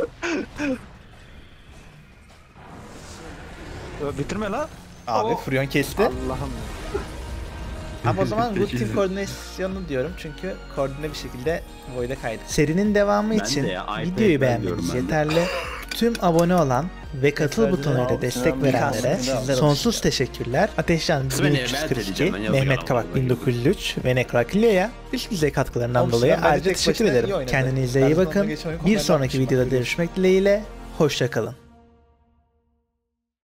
Speaker 4: Ö, Bitirme lan.
Speaker 1: Abi
Speaker 4: Oh.
Speaker 1: Furyon kesti.
Speaker 4: Allah'ım.
Speaker 1: Ama o zaman Root Team koordinasyonu diyorum çünkü koordine bir şekilde Void'e kaydı. Serinin devamı
Speaker 3: Ben
Speaker 1: için
Speaker 3: de ya, iPad'den
Speaker 1: videoyu
Speaker 3: diyorum
Speaker 1: beğenmeniz
Speaker 3: ben de.
Speaker 1: yeterli. Tüm abone olan ve katıl
Speaker 2: Tekrar
Speaker 1: butonuyla
Speaker 2: al,
Speaker 1: destek
Speaker 2: Sinan Bey,
Speaker 1: verenlere
Speaker 2: Kasım'da al.
Speaker 1: sonsuz teşekkürler. Ateşcan
Speaker 3: Sven'e
Speaker 1: bin
Speaker 3: ben
Speaker 1: üç yüz kırk iki,
Speaker 3: edeceğim, ben yazıyorum
Speaker 1: Mehmet
Speaker 3: ama
Speaker 1: Kavak
Speaker 3: vallahi.
Speaker 1: bin dokuz yüz üç ve Nekraklia'ya üst düzey katkılarından
Speaker 8: Oğlum,
Speaker 1: dolayı
Speaker 8: Sinan bence
Speaker 1: ayrıca
Speaker 8: tek
Speaker 1: teşekkür
Speaker 8: başına iyi
Speaker 1: ederim.
Speaker 8: oynadı.
Speaker 1: Kendinize
Speaker 8: Ben
Speaker 1: iyi
Speaker 8: zaten
Speaker 1: bakın.
Speaker 8: geçen oyun
Speaker 1: Bir
Speaker 8: konularını
Speaker 1: sonraki
Speaker 8: yapmışım,
Speaker 1: videoda
Speaker 8: bak.
Speaker 1: görüşmek dileğiyle. Hoşça kalın.